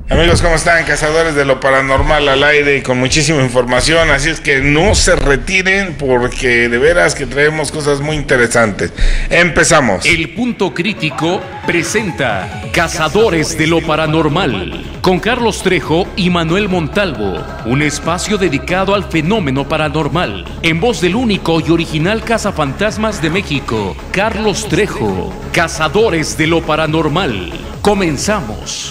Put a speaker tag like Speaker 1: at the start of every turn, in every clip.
Speaker 1: Amigos, ¿cómo están? Cazadores de lo paranormal al aire y con muchísima información, así es que no se retiren porque de veras que traemos cosas muy interesantes. Empezamos.
Speaker 2: El Punto Crítico presenta Cazadores de lo Paranormal con Carlos Trejo y Manuel Montalvo, un espacio dedicado al fenómeno paranormal, en voz del único y original cazafantasmas de México, Carlos Trejo. Cazadores de lo Paranormal. Comenzamos.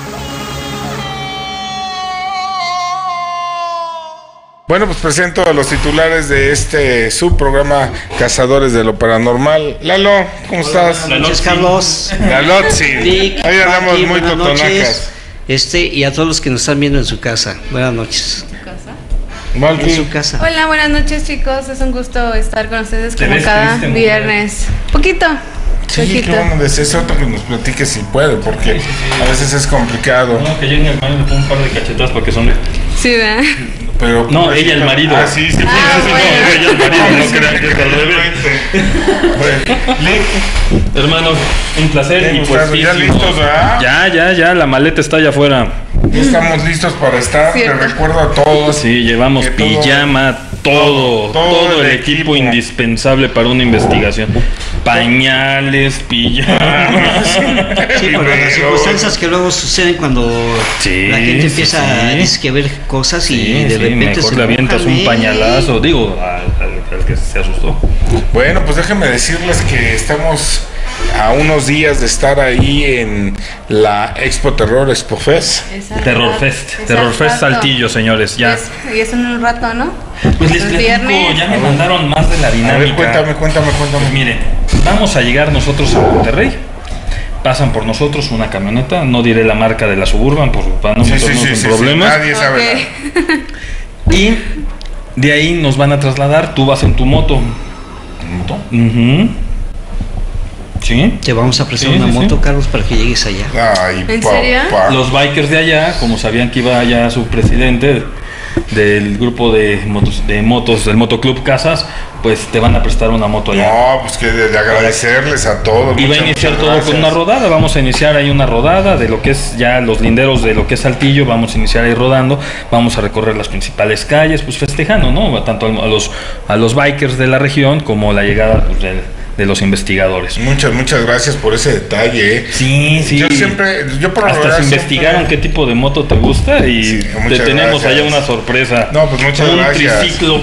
Speaker 1: Bueno, pues presento a los titulares de este subprograma Cazadores de lo Paranormal. Lalo, ¿cómo estás?
Speaker 3: Buenas noches, Carlos.
Speaker 1: Lalo, sí.
Speaker 3: Rick,
Speaker 1: Hoy andamos
Speaker 3: Pati,
Speaker 1: muy
Speaker 3: buenas
Speaker 1: totonacas.
Speaker 3: noches. Y a todos los que nos están viendo en su casa. Buenas noches.
Speaker 1: Malky.
Speaker 3: En su casa.
Speaker 4: Hola, buenas noches, chicos. Es un gusto estar con ustedes
Speaker 5: ¿Te
Speaker 4: como
Speaker 5: ves
Speaker 4: cada
Speaker 5: triste, mujer?
Speaker 4: viernes. Poquito.
Speaker 1: Sí,
Speaker 4: Poquito.
Speaker 1: qué bueno, deseo otro que nos platique si puede, porque a veces es complicado.
Speaker 5: No, que llegue el marido y le ponga un par de cachetadas para que sonríe.
Speaker 4: Sí, ¿verdad?
Speaker 1: Pero,
Speaker 5: No,
Speaker 1: pues,
Speaker 5: ella el marido.
Speaker 1: Ah, sí, sí.
Speaker 4: Ah,
Speaker 1: sí,
Speaker 4: bueno.
Speaker 5: No, ella el marido, no crean que es al revés.
Speaker 1: Bueno, Lick,
Speaker 5: Hermano, un placer y
Speaker 1: ¿ya
Speaker 5: puestísimo.
Speaker 1: listos, verdad?
Speaker 5: Ya, la maleta está allá afuera.
Speaker 1: Ya estamos listos para estar.
Speaker 4: Cierto.
Speaker 1: Te recuerdo a todos.
Speaker 5: Sí, llevamos
Speaker 1: que todo-
Speaker 5: pijama, todo el equipo indispensable para una investigación. Pañales, pijamas.
Speaker 3: Sí, por las circunstancias que luego suceden cuando
Speaker 5: Sí,
Speaker 3: la gente
Speaker 5: sí,
Speaker 3: empieza
Speaker 5: sí.
Speaker 3: a ver cosas y
Speaker 5: Sí,
Speaker 3: de repente
Speaker 5: mejor
Speaker 3: se
Speaker 5: le avientas un
Speaker 3: mojan,
Speaker 5: pañalazo, digo, al que se asustó.
Speaker 1: Bueno, pues déjenme decirles que estamos a unos días de estar ahí en la Expo Terror Expo Fest.
Speaker 5: Terror Fest Saltillo, señores, ya.
Speaker 4: Y es en un rato, ¿no?
Speaker 5: Pues les
Speaker 4: El
Speaker 5: platico,
Speaker 4: viernes.
Speaker 5: ya me mandaron más de la
Speaker 1: A
Speaker 5: dinámica.
Speaker 1: ver, cuéntame.
Speaker 5: Pues miren, vamos a llegar nosotros a Monterrey. Pasan por nosotros una camioneta, no diré la marca de la Suburban para no meternos en problemas.
Speaker 1: Nadie sabe nada.
Speaker 4: Ok.
Speaker 5: Y de ahí nos van a trasladar, tú vas en tu moto.
Speaker 1: ¿Moto?
Speaker 5: Ujú. ¿Sí?
Speaker 3: Te vamos a prestar
Speaker 5: Sí,
Speaker 3: una
Speaker 5: sí,
Speaker 3: moto,
Speaker 5: sí.
Speaker 3: Carlos, para que llegues allá.
Speaker 1: Ay,
Speaker 4: ¿En
Speaker 1: papá.
Speaker 4: serio?
Speaker 5: Los bikers de allá, como sabían que iba allá su presidente del grupo de motos del Motoclub Casas, pues te van a prestar una moto allá.
Speaker 1: No, pues que de agradecerles a todos.
Speaker 5: Y va a iniciar todo con una rodada, vamos a iniciar ahí una rodada de lo que es ya los linderos de lo que es Saltillo, vamos a iniciar ahí rodando, vamos a recorrer las principales calles, pues festejando, ¿no? Tanto a los bikers de la región como la llegada pues, de los investigadores.
Speaker 1: Muchas gracias por ese detalle.
Speaker 5: Sí.
Speaker 1: Yo por lo
Speaker 5: Hasta
Speaker 1: general
Speaker 5: se investigaron
Speaker 1: siempre-
Speaker 5: qué tipo de moto te gusta y
Speaker 1: Sí,
Speaker 5: te
Speaker 1: muchas
Speaker 5: tenemos
Speaker 1: gracias.
Speaker 5: allá una sorpresa.
Speaker 1: No, pues muchas
Speaker 5: un
Speaker 1: gracias.
Speaker 5: triciclo,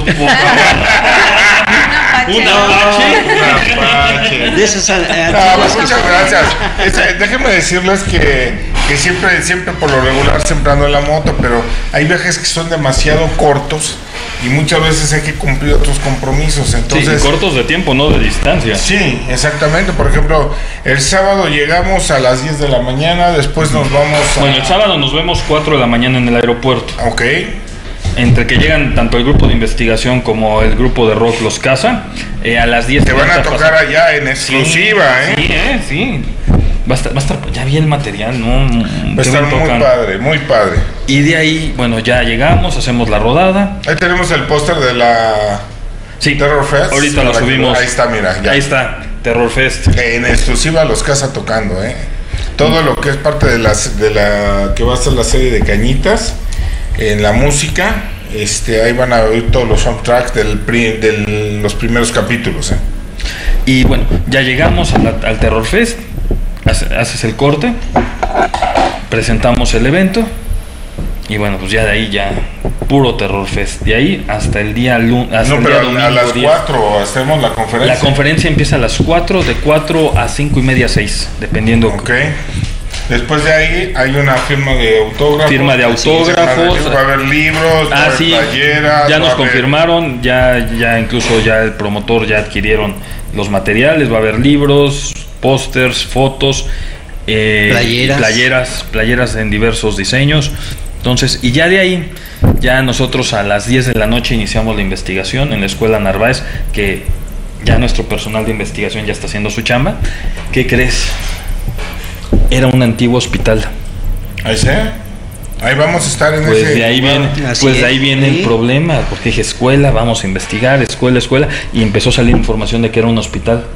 Speaker 4: Una
Speaker 5: un
Speaker 4: Apache.
Speaker 5: Apache.
Speaker 3: De esas
Speaker 1: No, pues
Speaker 3: antiguas que-
Speaker 1: muchas gracias. Déjenme decirles que siempre por lo regular siempre ando en la moto, pero hay viajes que son demasiado cortos y muchas veces hay que cumplir otros compromisos. Entonces,
Speaker 5: Sí, cortos de tiempo, no de distancia.
Speaker 1: sí, exactamente. Por ejemplo, el sábado llegamos a las 10 de la mañana, después nos vamos a...
Speaker 5: Bueno, el sábado nos vemos 4 de la mañana en el aeropuerto.
Speaker 1: Ok.
Speaker 5: Entre que llegan tanto el grupo de investigación como el grupo de rock Los Casa, a las 10
Speaker 1: Te van a
Speaker 5: estar
Speaker 1: tocar
Speaker 5: pasando-
Speaker 1: allá en exclusiva,
Speaker 5: Sí,
Speaker 1: ¿eh?
Speaker 5: sí. Va a estar, ya vi el material, ¿no?
Speaker 1: Va a
Speaker 5: ¿Qué
Speaker 1: estar
Speaker 5: me
Speaker 1: muy
Speaker 5: tocan?
Speaker 1: padre, muy padre.
Speaker 5: Y de ahí, bueno, ya llegamos, hacemos la rodada.
Speaker 1: Ahí tenemos el póster de la
Speaker 5: Sí,
Speaker 1: Terror Fest.
Speaker 5: ahorita lo
Speaker 1: Para que-
Speaker 5: subimos.
Speaker 1: Ahí está, mira, ya.
Speaker 5: Ahí está, Terror Fest.
Speaker 1: En exclusiva Los Casa tocando, ¿eh? Todo lo que es parte de la que va a ser la serie de Cañitas, en la música, ahí van a oír todos los soundtracks de los primeros capítulos, ¿eh?
Speaker 5: Y bueno, ya llegamos al Terror Fest, haces el corte, presentamos el evento y bueno, pues ya de ahí ya puro Terror Fest. De ahí hasta el día domingo.
Speaker 1: A las 4 hacemos la conferencia.
Speaker 5: La conferencia empieza a las 4, de 4 a 5 y media, 6, dependiendo.
Speaker 1: Ok. Después de ahí hay una firma de autógrafos.
Speaker 5: Firma de autógrafos.
Speaker 1: Va a haber libros, va a haber
Speaker 5: Sí,
Speaker 1: playeras.
Speaker 5: ya
Speaker 1: va
Speaker 5: nos
Speaker 1: a haber-
Speaker 5: confirmaron, ya incluso ya el promotor ya adquirieron los materiales, va a haber libros, pósters, fotos, playeras en diversos diseños. Entonces, y ya de ahí, ya nosotros a las 10 de la noche iniciamos la investigación en la escuela Narváez, que ya nuestro personal de investigación ya está haciendo su chamba. ¿Qué crees? Era un antiguo hospital.
Speaker 1: Ahí sí. Ahí vamos a estar en
Speaker 5: Pues
Speaker 1: ese
Speaker 5: de ahí
Speaker 1: lugar.
Speaker 5: viene,
Speaker 3: Así
Speaker 5: pues de
Speaker 3: es.
Speaker 5: ahí viene el
Speaker 3: Sí.
Speaker 5: problema, porque dije escuela, vamos a investigar, escuela, y empezó a salir información de que era un hospital.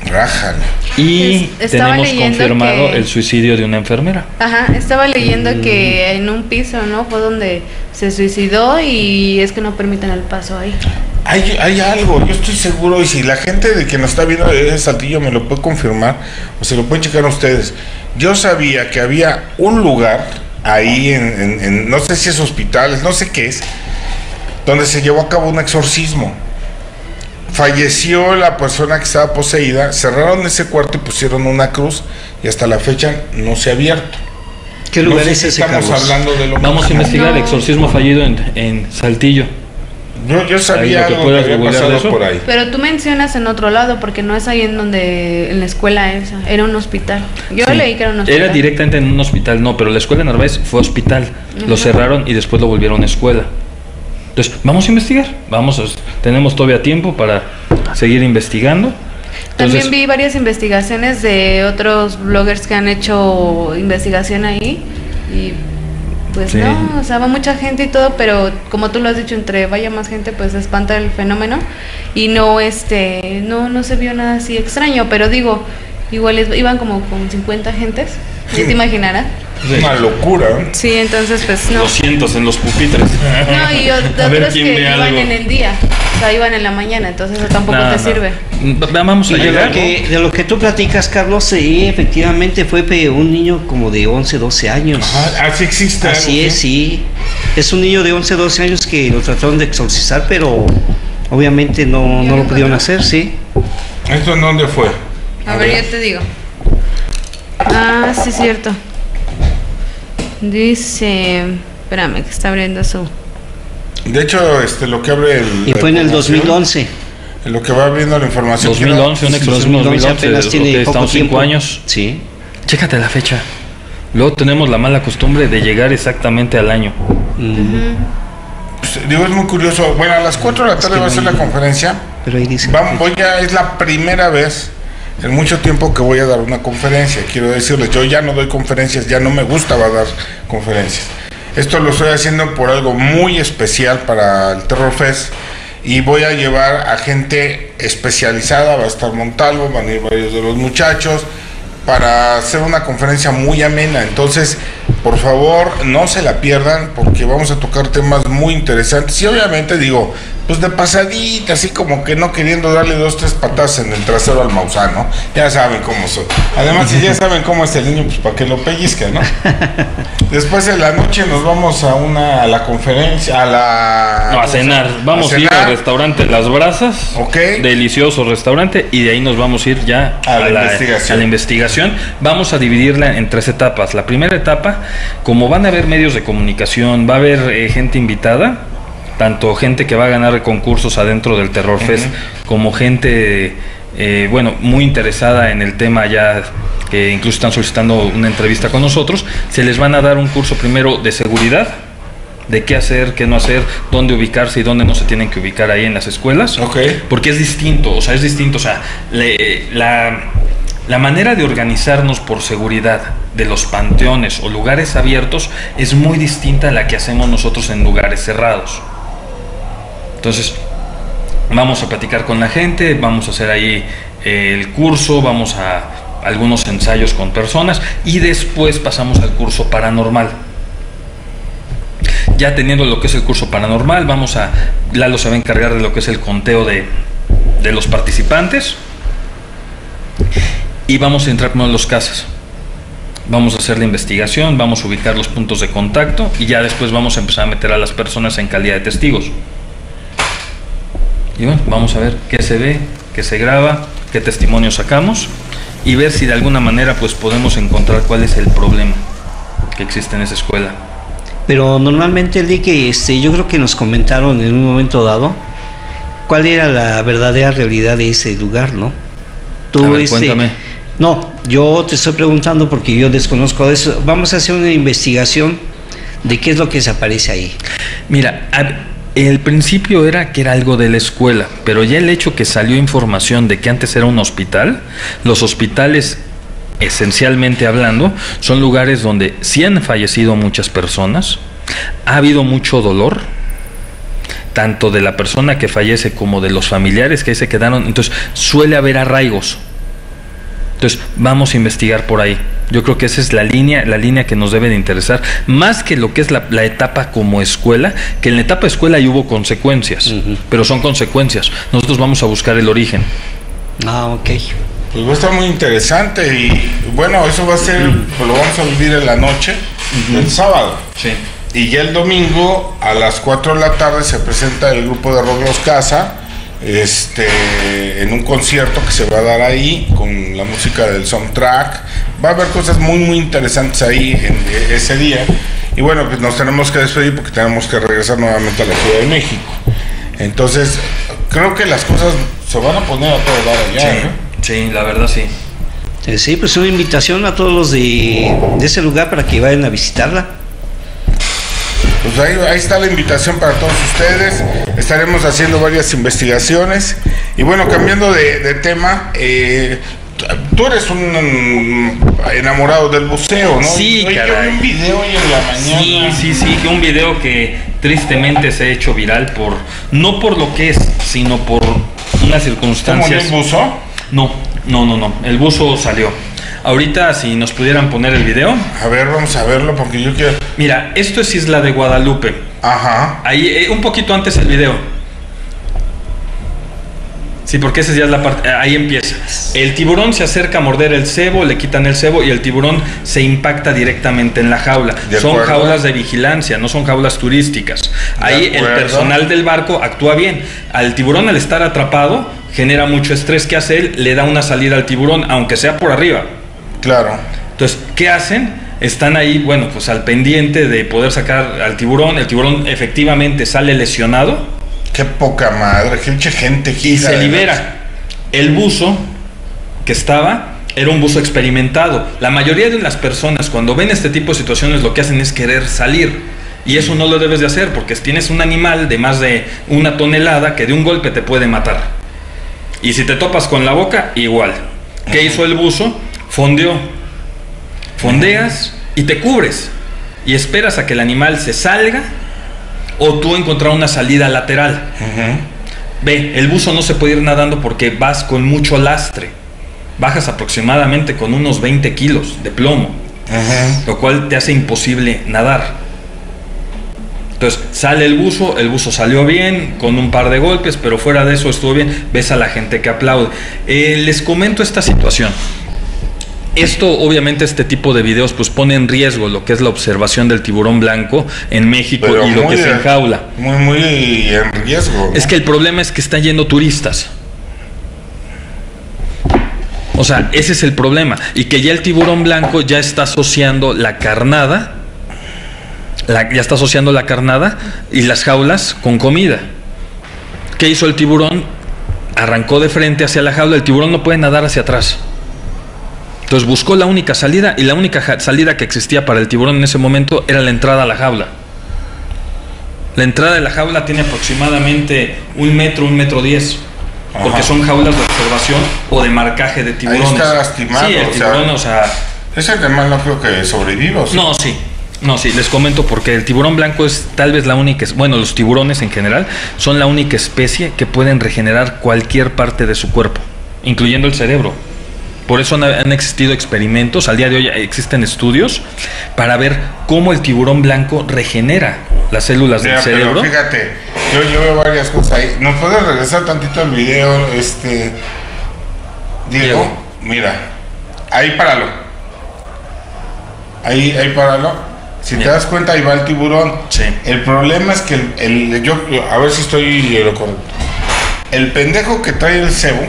Speaker 1: Rájale.
Speaker 5: Y
Speaker 4: Estaba
Speaker 5: tenemos
Speaker 4: leyendo
Speaker 5: confirmado
Speaker 4: que-
Speaker 5: el suicidio de una enfermera.
Speaker 4: Ajá, estaba leyendo que en un piso, ¿no? Fue donde se suicidó y es que no permiten el paso ahí.
Speaker 1: Hay algo, yo estoy seguro, y si la gente de que nos está viendo de Saltillo me lo puede confirmar, o se lo pueden checar ustedes. Yo sabía que había un lugar ahí no sé si es hospitales, no sé qué es, donde se llevó a cabo un exorcismo. Falleció la persona que estaba poseída, cerraron ese cuarto y pusieron una cruz, y hasta la fecha no se ha abierto.
Speaker 3: ¿Qué
Speaker 1: No
Speaker 3: lugar
Speaker 1: sé
Speaker 3: es
Speaker 1: si
Speaker 3: ese,
Speaker 1: estamos
Speaker 3: Carlos?
Speaker 1: hablando de lo
Speaker 5: Vamos a
Speaker 1: mismo.
Speaker 5: investigar
Speaker 4: No.
Speaker 5: exorcismo fallido en Saltillo.
Speaker 1: Yo
Speaker 5: Ahí
Speaker 1: sabía
Speaker 5: lo que
Speaker 1: algo que
Speaker 5: puedas
Speaker 1: había
Speaker 5: googlear de
Speaker 1: pasado
Speaker 5: eso.
Speaker 1: por ahí.
Speaker 4: Pero tú mencionas en otro lado, porque no es ahí en la escuela esa, era un hospital. Yo
Speaker 5: Sí.
Speaker 4: leí que era un hospital.
Speaker 5: Era directamente en un hospital, no, pero la escuela de Narváez fue hospital. Lo cerraron y después lo volvieron escuela. Entonces, vamos a investigar. Tenemos todavía tiempo para seguir investigando.
Speaker 4: También
Speaker 5: Entonces,
Speaker 4: vi varias investigaciones de otros bloggers que han hecho investigación ahí y pues
Speaker 5: Sí.
Speaker 4: no, o sea, va mucha gente y todo, pero como tú lo has dicho, entre vaya más gente, pues se espanta el fenómeno y no no se vio nada así extraño, pero digo, igual iban como con 50 gentes, ya te imaginarás.
Speaker 1: Una locura, ¿eh?
Speaker 4: Sí, entonces pues no.
Speaker 5: 200 en los pupitres.
Speaker 4: No, y
Speaker 5: A ver
Speaker 4: otros
Speaker 5: quién
Speaker 4: que
Speaker 5: ve
Speaker 4: iban
Speaker 5: algo.
Speaker 4: en el día, o sea, iban en la mañana, entonces eso tampoco
Speaker 5: No,
Speaker 4: te
Speaker 5: no.
Speaker 4: sirve.
Speaker 5: Vamos a
Speaker 3: Y
Speaker 5: llegar.
Speaker 3: de lo que tú platicas, Carlos, sí, efectivamente fue un niño como de 11, 12 años.
Speaker 1: Ajá, así existe.
Speaker 3: Así
Speaker 1: algo,
Speaker 3: es, sí. Es un niño de 11, 12 años que lo trataron de exorcizar, pero obviamente no lo pudieron hacer, sí.
Speaker 1: ¿Esto en dónde fue?
Speaker 4: A ver, ya te digo. Ah, sí, cierto. Dice, espérame, que está abriendo su.
Speaker 1: De hecho, lo que abre
Speaker 3: Y fue en el
Speaker 1: la información,
Speaker 3: 2011.
Speaker 1: en lo que va abriendo la información.
Speaker 5: 2011, un exorcismo 2011,
Speaker 3: apenas tiene
Speaker 5: ok,
Speaker 3: poco
Speaker 5: estamos 5
Speaker 3: tiempo.
Speaker 5: años.
Speaker 3: Sí.
Speaker 5: Chécate la fecha. Luego tenemos la mala costumbre de llegar exactamente al año.
Speaker 1: Pues, digo, es muy curioso. Bueno, a las 4 de la tarde
Speaker 3: que
Speaker 1: va a
Speaker 3: no
Speaker 1: ser la
Speaker 3: hay-
Speaker 1: conferencia.
Speaker 3: Pero ahí dice.
Speaker 1: Es la primera vez en mucho tiempo que voy a dar una conferencia. Quiero decirles, yo ya no doy conferencias, ya no me gustaba dar conferencias. Esto lo estoy haciendo por algo muy especial para el Terror Fest, y voy a llevar a gente especializada. Va a estar Montalvo, van a ir varios de los muchachos, para hacer una conferencia muy amena. Entonces, por favor, no se la pierdan, porque vamos a tocar temas muy interesantes. Y obviamente digo, pues de pasadita, así como que no queriendo darle 2, 3 patadas en el trasero al Maussan, ¿no? Ya saben cómo soy. Además, si ya saben cómo es el niño, pues para que lo pellizquen, ¿no? Después de la noche nos vamos a la conferencia,
Speaker 5: No, a cenar. Vamos a ir al restaurante Las Brasas.
Speaker 1: Ok.
Speaker 5: Delicioso restaurante. Y de ahí nos vamos a ir ya
Speaker 1: A la investigación.
Speaker 5: a la investigación. Vamos a dividirla en 3 etapas. La primera etapa, como van a haber medios de comunicación, va a haber gente invitada, tanto gente que va a ganar concursos adentro del Terror Fest, como gente, muy interesada en el tema ya, que incluso están solicitando una entrevista con nosotros. Se les van a dar un curso primero de seguridad, de qué hacer, qué no hacer, dónde ubicarse y dónde no se tienen que ubicar ahí en las escuelas.
Speaker 1: Ok.
Speaker 5: Porque es distinto, la manera de organizarnos por seguridad de los panteones o lugares abiertos es muy distinta a la que hacemos nosotros en lugares cerrados. Entonces, vamos a platicar con la gente, vamos a hacer ahí el curso, vamos a algunos ensayos con personas y después pasamos al curso paranormal. Ya teniendo lo que es el curso paranormal, Lalo se va a encargar de lo que es el conteo de los participantes y vamos a entrar primero en los casos. Vamos a hacer la investigación, vamos a ubicar los puntos de contacto y ya después vamos a empezar a meter a las personas en calidad de testigos. Y bueno, vamos a ver qué se ve, qué se graba, qué testimonio sacamos y ver si de alguna manera pues podemos encontrar cuál es el problema que existe en esa escuela.
Speaker 3: Pero normalmente, Enrique, yo creo que nos comentaron en un momento dado cuál era la verdadera realidad de ese lugar, ¿no?
Speaker 5: A ver, cuéntame.
Speaker 3: No, yo te estoy preguntando porque yo desconozco de eso. Vamos a hacer una investigación de qué es lo que se aparece ahí.
Speaker 5: Mira, el principio era que era algo de la escuela, pero ya el hecho que salió información de que antes era un hospital, los hospitales, esencialmente hablando, son lugares donde sí han fallecido muchas personas, ha habido mucho dolor, tanto de la persona que fallece como de los familiares que ahí se quedaron. Entonces suele haber arraigos. Entonces, vamos a investigar por ahí. Yo creo que esa es la línea que nos debe de interesar, más que lo que es la etapa como escuela, que en la etapa de escuela ahí hubo consecuencias, pero son consecuencias. Nosotros vamos a buscar el origen.
Speaker 3: Ah, ok.
Speaker 1: Pues va a estar muy interesante y bueno, eso va a ser, pues lo vamos a vivir en la noche del sábado.
Speaker 5: Sí.
Speaker 1: Y ya el domingo a las 4 de la tarde se presenta el grupo de Rock Los Casa, en un concierto que se va a dar ahí con la música del soundtrack. Va a haber cosas muy muy interesantes ahí en ese día. Y bueno, pues nos tenemos que despedir porque tenemos que regresar nuevamente a la Ciudad de México. Entonces, creo que las cosas se van a poner a todo dar allá,
Speaker 5: Sí,
Speaker 1: ¿no?
Speaker 5: sí, la verdad sí.
Speaker 3: Sí, pues una invitación a todos los de ese lugar para que vayan a visitarla.
Speaker 1: Pues ahí está la invitación para todos ustedes. Estaremos haciendo varias investigaciones. Y bueno, cambiando de tema, tú eres un enamorado del buceo, ¿no?
Speaker 5: Sí,
Speaker 1: Yo
Speaker 5: caray.
Speaker 1: vi un video hoy en la mañana.
Speaker 5: Sí, un video que tristemente se ha hecho viral no por lo que es, sino por unas
Speaker 1: ¿Cómo
Speaker 5: circunstancias.
Speaker 1: el buzo?
Speaker 5: No, el buzo salió. Ahorita, si nos pudieran poner el video.
Speaker 1: A ver, vamos a verlo porque yo quiero...
Speaker 5: Mira, esto es Isla de Guadalupe.
Speaker 1: Ajá.
Speaker 5: Ahí, un poquito antes el video. Sí, porque esa ya es la parte. Ahí empieza. El tiburón se acerca a morder el cebo, le quitan el cebo y el tiburón se impacta directamente en la jaula. Son jaulas de vigilancia, no son jaulas turísticas. Ahí el personal del barco actúa bien. Al tiburón, al estar atrapado, genera mucho estrés. ¿Qué hace él? Le da una salida al tiburón, aunque sea por arriba.
Speaker 1: Claro.
Speaker 5: Entonces, ¿qué hacen? Están ahí, bueno, pues al pendiente de poder sacar al tiburón. El tiburón efectivamente sale lesionado.
Speaker 1: Qué poca madre, qué mucha gente.
Speaker 5: Y se libera. El buzo que estaba era un buzo experimentado. La mayoría de las personas cuando ven este tipo de situaciones lo que hacen es querer salir. Y eso no lo debes de hacer porque tienes un animal de más de 1 tonelada que de un golpe te puede matar. Y si te topas con la boca, igual. ¿Qué hizo el buzo? Fondeó. Fondeas y te cubres. Y esperas a que el animal se salga o tú encontrar una salida lateral. Ve, el buzo no se puede ir nadando porque vas con mucho lastre. Bajas aproximadamente con unos 20 kilos de plomo, lo cual te hace imposible nadar. Entonces sale el buzo salió bien, con un par de golpes, pero fuera de eso estuvo bien. Ves a la gente que aplaude. Les comento esta situación. Esto, obviamente, este tipo de videos pues pone en riesgo lo que es la observación del tiburón blanco en México, pero y lo que se enjaula.
Speaker 1: Muy en riesgo, ¿no?
Speaker 5: Es que el problema es que están yendo turistas. O sea, ese es el problema. Y que ya el tiburón blanco ya está asociando la carnada, ya está asociando la carnada y las jaulas con comida. ¿Qué hizo el tiburón? Arrancó de frente hacia la jaula. El tiburón no puede nadar hacia atrás. Entonces buscó la única salida, y la única salida que existía para el tiburón en ese momento era la entrada a la jaula. La entrada de la jaula tiene aproximadamente 1 metro, 1,10 m, porque son jaulas de observación o de marcaje de tiburones.
Speaker 1: Ahí está lastimado.
Speaker 5: Sí, el tiburón,
Speaker 1: ese animal no creo que sobreviva. ¿Sí?
Speaker 5: No, sí, les comento porque el tiburón blanco es tal vez la única, bueno, los tiburones en general son la única especie que pueden regenerar cualquier parte de su cuerpo, incluyendo el cerebro. Por eso han existido experimentos, al día de hoy existen estudios para ver cómo el tiburón blanco regenera las células del cerebro.
Speaker 1: Pero fíjate, yo veo varias cosas ahí. ¿Nos puedes regresar tantito al video, Diego? Mira, ahí páralo. Ahí páralo. Si te das cuenta, ahí va el tiburón.
Speaker 5: Sí.
Speaker 1: El problema es que a ver si estoy lo correcto. El pendejo que trae el cebo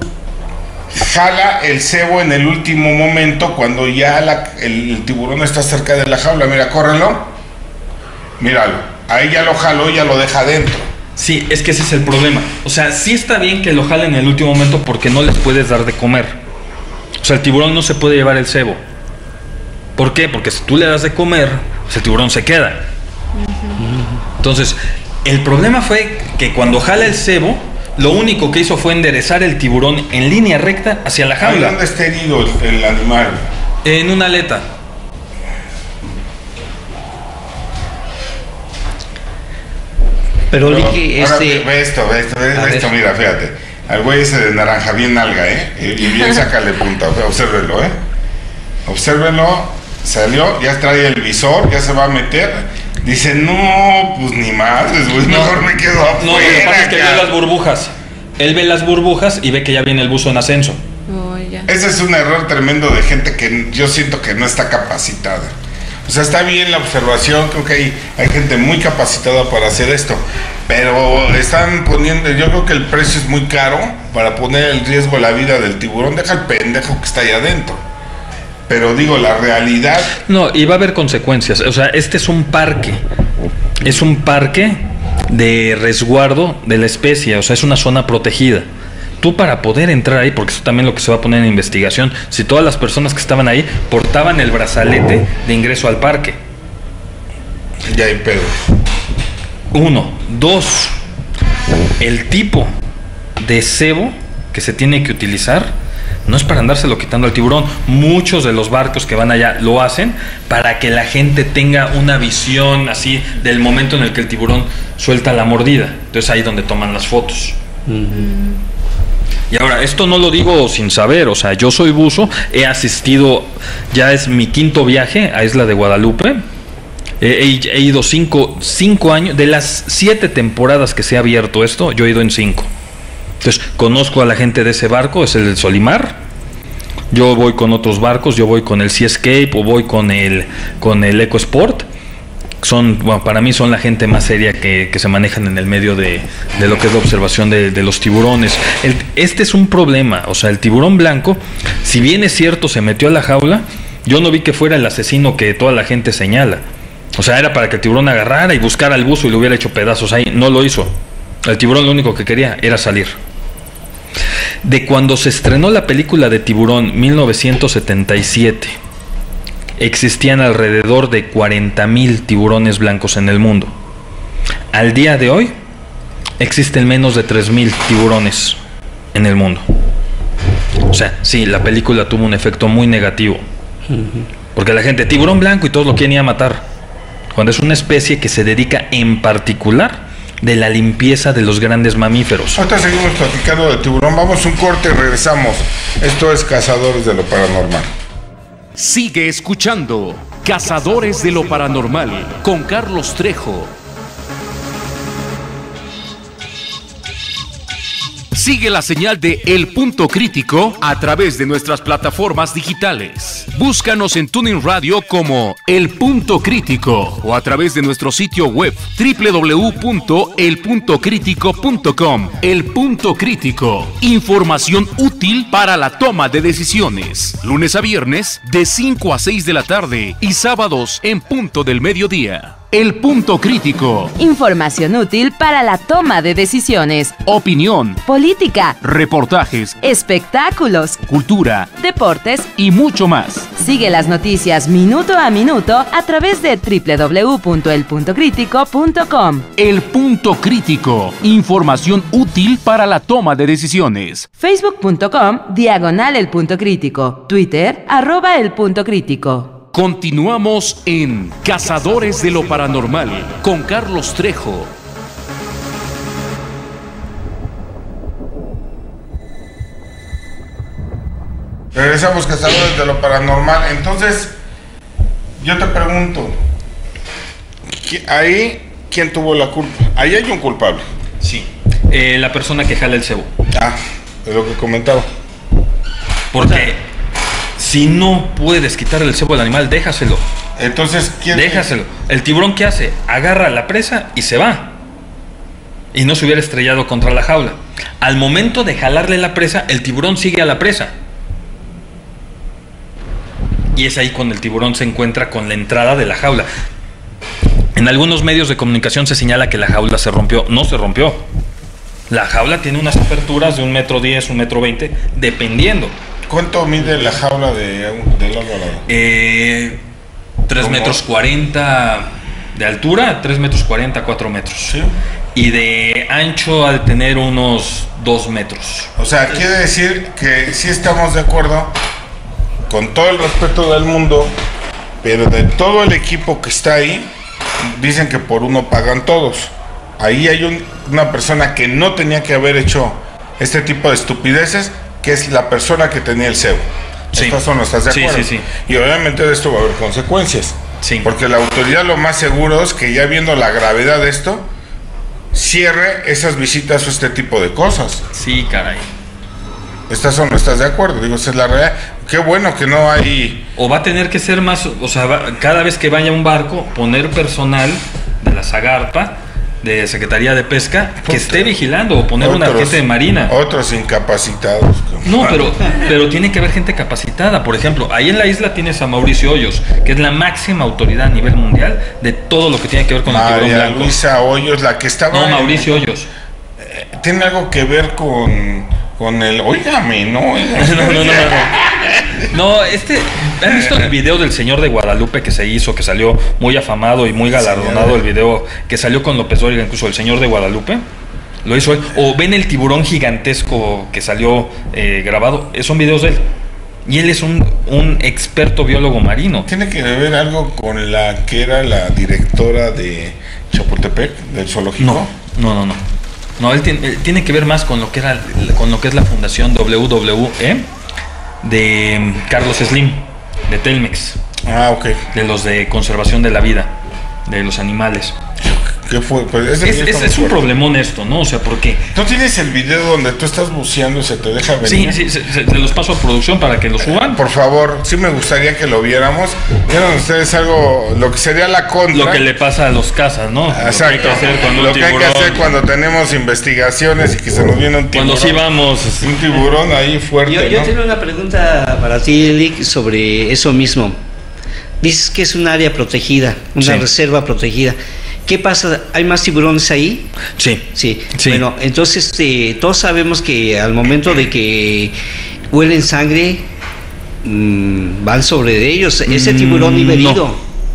Speaker 1: jala el cebo en el último momento cuando ya el tiburón está cerca de la jaula. Mira, córrelo. Míralo. Ahí ya lo jaló, ya lo deja adentro.
Speaker 5: Sí, es que ese es el problema. O sea, sí está bien que lo jalen en el último momento porque no les puedes dar de comer. O sea, el tiburón no se puede llevar el cebo. ¿Por qué? Porque si tú le das de comer, pues el tiburón se queda. Entonces, el problema fue que cuando jala el cebo, lo único que hizo fue enderezar el tiburón en línea recta hacia la jaula.
Speaker 1: ¿Dónde está herido el animal?
Speaker 5: En una aleta.
Speaker 3: Pero
Speaker 1: ve esto, mira, fíjate. al güey ese de naranja, bien nalga, y bien sácale punta, obsérvenlo, obsérvenlo, salió, ya trae el visor, ya se va a meter, dice, no, pues ni madres, güey, mejor me quedo afuera.
Speaker 5: No, lo que pasa es que ve las burbujas, él ve las burbujas y ve que ya viene el buzo en ascenso.
Speaker 1: Ese es un error tremendo de gente que yo siento que no está capacitada. O sea, está bien la observación, creo que hay gente muy capacitada para hacer esto, pero están poniendo, yo creo que el precio es muy caro para poner en riesgo la vida del tiburón. Deja el pendejo que está ahí adentro. Pero digo, la realidad...
Speaker 5: No, y va a haber consecuencias. O sea, este es un parque de resguardo de la especie, o sea, es una zona protegida. Tú, para poder entrar ahí, porque eso también es lo que se va a poner en investigación, si todas las personas que estaban ahí portaban el brazalete de ingreso al parque.
Speaker 1: Ya hay pedo.
Speaker 5: 1, 2, el tipo de cebo que se tiene que utilizar no es para andárselo quitando al tiburón. Muchos de los barcos que van allá lo hacen para que la gente tenga una visión así del momento en el que el tiburón suelta la mordida. Entonces ahí es donde toman las fotos. Y ahora, esto no lo digo sin saber, o sea, yo soy buzo, he asistido, ya es mi 5º viaje a Isla de Guadalupe, he ido 5 años, de las 7 temporadas que se ha abierto esto, yo he ido en 5. Entonces, conozco a la gente de ese barco, es el del Solimar, yo voy con otros barcos, yo voy con el Sea Escape o voy con el Eco Sport. Bueno, para mí son la gente más seria que se manejan en el medio de lo que es la observación de los tiburones. Este es un problema, o sea, el tiburón blanco, si bien es cierto se metió a la jaula, yo no vi que fuera el asesino que toda la gente señala. O sea, era para que el tiburón agarrara y buscara al buzo y le hubiera hecho pedazos ahí. No lo hizo. El tiburón lo único que quería era salir. De cuando se estrenó la película de Tiburón, 1977, existían alrededor de 40,000 tiburones blancos en el mundo. Al día de hoy, existen menos de 3,000 tiburones en el mundo. O sea, sí, la película tuvo un efecto muy negativo. Porque la gente, tiburón blanco, y todos lo quieren ir a matar. Cuando es una especie que se dedica en particular de la limpieza de los grandes mamíferos.
Speaker 1: Ahorita seguimos platicando de tiburón. Vamos a un corte y regresamos. Esto es Cazadores de lo Paranormal.
Speaker 2: Sigue escuchando Cazadores de lo Paranormal con Carlos Trejo. Sigue la señal de El Punto Crítico a través de nuestras plataformas digitales. Búscanos en TuneIn Radio como El Punto Crítico o a través de nuestro sitio web www.elpuntocritico.com. El Punto Crítico. Información útil para la toma de decisiones. Lunes a viernes de 5 a 6 de la tarde y sábados en punto del mediodía. El Punto Crítico.
Speaker 6: Información útil para la toma de decisiones.
Speaker 2: Opinión,
Speaker 6: Política,
Speaker 2: reportajes,
Speaker 6: espectáculos,
Speaker 2: cultura
Speaker 6: deportes.
Speaker 2: y mucho más.
Speaker 6: Sigue las noticias minuto a minuto a través de www.elpuntocritico.com.
Speaker 2: El Punto Crítico. Información útil para la toma de decisiones.
Speaker 6: Facebook.com/El Punto Crítico. Twitter @El Punto Crítico.
Speaker 2: Continuamos en Cazadores de lo Paranormal con Carlos Trejo.
Speaker 1: Regresamos, Cazadores de lo Paranormal. Entonces, yo te pregunto, ahí, ¿quién tuvo la culpa? Ahí hay un culpable.
Speaker 5: Sí, la persona que jala el cebo.
Speaker 1: Es lo que comentaba.
Speaker 5: Porque si no puedes quitar el cebo al animal, déjaselo.
Speaker 1: Entonces, ¿quién?
Speaker 5: Déjaselo. El tiburón, ¿qué hace? Agarra la presa y se va. Y no se hubiera estrellado contra la jaula. Al momento de jalarle la presa, el tiburón sigue a la presa. Y es ahí cuando el tiburón se encuentra con la entrada de la jaula. En algunos medios de comunicación se señala que la jaula se rompió. No se rompió. La jaula tiene unas aperturas de 1,10 m, 1,20 m, dependiendo.
Speaker 1: ¿Cuánto mide la jaula de lado a lado?
Speaker 5: 3,40 metros de altura, 3,40 m, 4 metros.
Speaker 1: Sí.
Speaker 5: Y de ancho al tener unos 2 metros.
Speaker 1: O sea, quiere decir que sí estamos de acuerdo, con todo el respeto del mundo, pero de todo el equipo que está ahí, dicen que por uno pagan todos. Ahí hay una persona que no tenía que haber hecho este tipo de estupideces, que es la persona que tenía el cebo.
Speaker 5: Sí.
Speaker 1: ¿Estás o no estás de
Speaker 5: Sí,
Speaker 1: acuerdo?
Speaker 5: sí, sí.
Speaker 1: Y obviamente de esto va a haber consecuencias.
Speaker 5: Sí.
Speaker 1: Porque la autoridad lo más seguro es que ya viendo la gravedad de esto, cierre esas visitas o este tipo de cosas.
Speaker 5: Sí, caray.
Speaker 1: ¿Estás o no estás de acuerdo? Digo, esa es la realidad. Qué bueno que no hay...
Speaker 5: O va a tener que ser más, o sea, cada vez que vaya un barco, poner personal de la Zagarpa, de Secretaría de Pesca, que esté vigilando, o poner un agente de marina.
Speaker 1: Otros incapacitados.
Speaker 5: No, pero tiene que haber gente capacitada. Por ejemplo, ahí en la isla tienes a Mauricio Hoyos, que es la máxima autoridad a nivel mundial de todo lo que tiene que ver con el tiburón
Speaker 1: María
Speaker 5: blanco.
Speaker 1: Luisa Hoyos, la que estaba...
Speaker 5: No, Mauricio Hoyos.
Speaker 1: Tiene algo que ver con el... Óigame, ¿no?
Speaker 5: No, ¿han visto el video del señor de Guadalupe que se hizo, que salió muy afamado y muy galardonado, el video que salió con López Dóriga, incluso el señor de Guadalupe? Lo hizo él. O ven el tiburón gigantesco que salió grabado, son videos de él. Y él es un experto biólogo marino.
Speaker 1: ¿Tiene que ver algo con la que era la directora de Chapultepec, del zoológico?
Speaker 5: No. No, él tiene que ver más con lo que es la fundación WWE de Carlos Slim, de Telmex.
Speaker 1: Ah, ok.
Speaker 5: De los de conservación de la vida, de los animales.
Speaker 1: ¿Qué fue? Pues
Speaker 5: Es un problemón esto, ¿no? O sea, porque...
Speaker 1: ¿No tienes el video donde tú estás buceando y se te deja venir?
Speaker 5: Sí, se los paso a producción para que lo suban.
Speaker 1: Por favor, sí me gustaría que lo viéramos. Vieron ustedes algo, lo que sería la contra.
Speaker 5: Lo que le pasa a los cazas, ¿no?
Speaker 1: Exacto. Lo que hay que hacer cuando tenemos investigaciones y que se nos viene un tiburón.
Speaker 5: Cuando sí vamos.
Speaker 1: Un tiburón ahí fuerte,
Speaker 3: Yo
Speaker 1: ¿no?
Speaker 3: tengo una pregunta para ti, Elic, sobre eso mismo. Dices que es un área protegida, una reserva protegida. ¿Qué pasa? ¿Hay más tiburones ahí?
Speaker 5: Sí.
Speaker 3: Bueno, entonces todos sabemos que al momento de que huelen sangre, van sobre ellos. Ese tiburón iberido.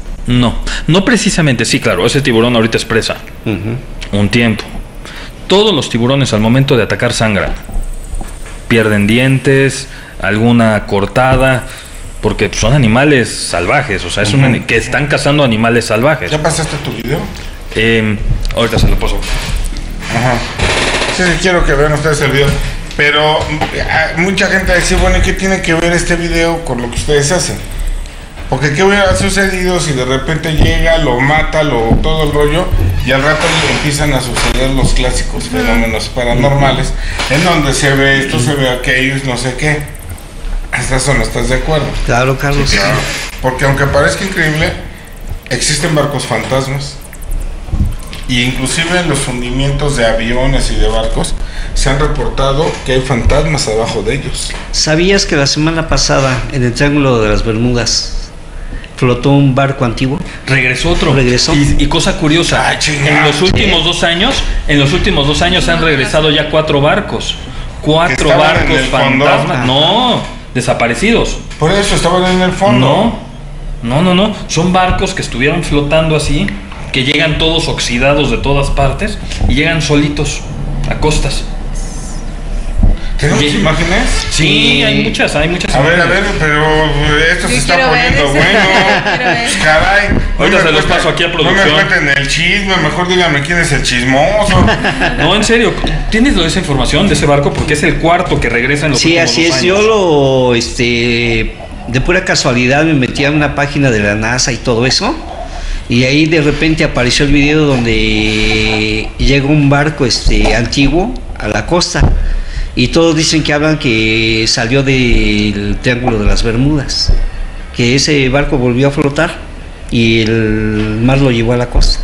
Speaker 5: No precisamente. Sí, claro, ese tiburón ahorita es presa. Un tiempo. Todos los tiburones al momento de atacar sangran. Pierden dientes, alguna cortada, porque son animales salvajes, o sea, que están cazando animales salvajes.
Speaker 1: ¿Ya pasaste tu video?
Speaker 5: Ahorita se lo paso.
Speaker 1: Ajá. Sí, quiero que vean ustedes el video. Pero mucha gente dice, bueno, ¿y qué tiene que ver este video con lo que ustedes hacen? Porque ¿qué hubiera sucedido si de repente llega, lo mata, todo el rollo, y al rato empiezan a suceder los clásicos fenómenos paranormales, en donde se ve esto, se ve aquello, no sé qué? ¿Estás o no estás de acuerdo?
Speaker 3: Claro, Carlos.
Speaker 1: Sí, claro. Porque aunque parezca increíble, existen barcos fantasmas. Y inclusive en los hundimientos de aviones y de barcos se han reportado que hay fantasmas abajo de ellos.
Speaker 3: ¿Sabías que la semana pasada en el Triángulo de las Bermudas flotó un barco antiguo?
Speaker 5: Regresó otro.
Speaker 3: Regresó.
Speaker 5: Y cosa curiosa, en los últimos 2 años han regresado ya 4 barcos. 4 barcos fantasmas. No, desaparecidos.
Speaker 1: Por eso estaban en el fondo.
Speaker 5: No. Son barcos que estuvieron flotando así, que llegan todos oxidados de todas partes y llegan solitos a costas.
Speaker 1: ¿Tenemos imágenes?
Speaker 5: Sí, hay muchas.
Speaker 1: A ver, pero esto se está poniendo bueno. Pues caray.
Speaker 5: Ahorita se los paso aquí a producción.
Speaker 1: No me cuenten el chisme, mejor díganme quién es el chismoso.
Speaker 5: No, en serio, ¿tienes esa información de ese barco? Porque es el 4 que regresa en los últimos 2 años.
Speaker 3: Sí, así es. Yo de pura casualidad me metí a una página de la NASA y todo eso. Y ahí de repente apareció el video donde llega un barco antiguo a la costa. Y todos dicen que hablan que salió del Triángulo de las Bermudas, que ese barco volvió a flotar y el mar lo llevó a la costa.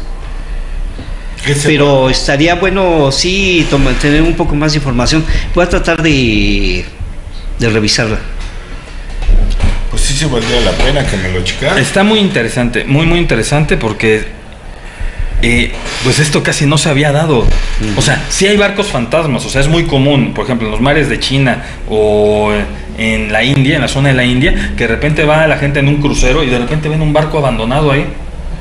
Speaker 3: Pero estaría bueno, sí, tener un poco más de información. Voy a tratar de revisarla.
Speaker 1: Pues sí, valdría la pena que me lo checaran.
Speaker 5: Está muy interesante, muy interesante, porque pues esto casi no se había dado. O sea, sí hay barcos fantasmas, o sea, es muy común, por ejemplo, en los mares de China o en la India, en la zona de la India, que de repente va la gente en un crucero y de repente ven un barco abandonado ahí.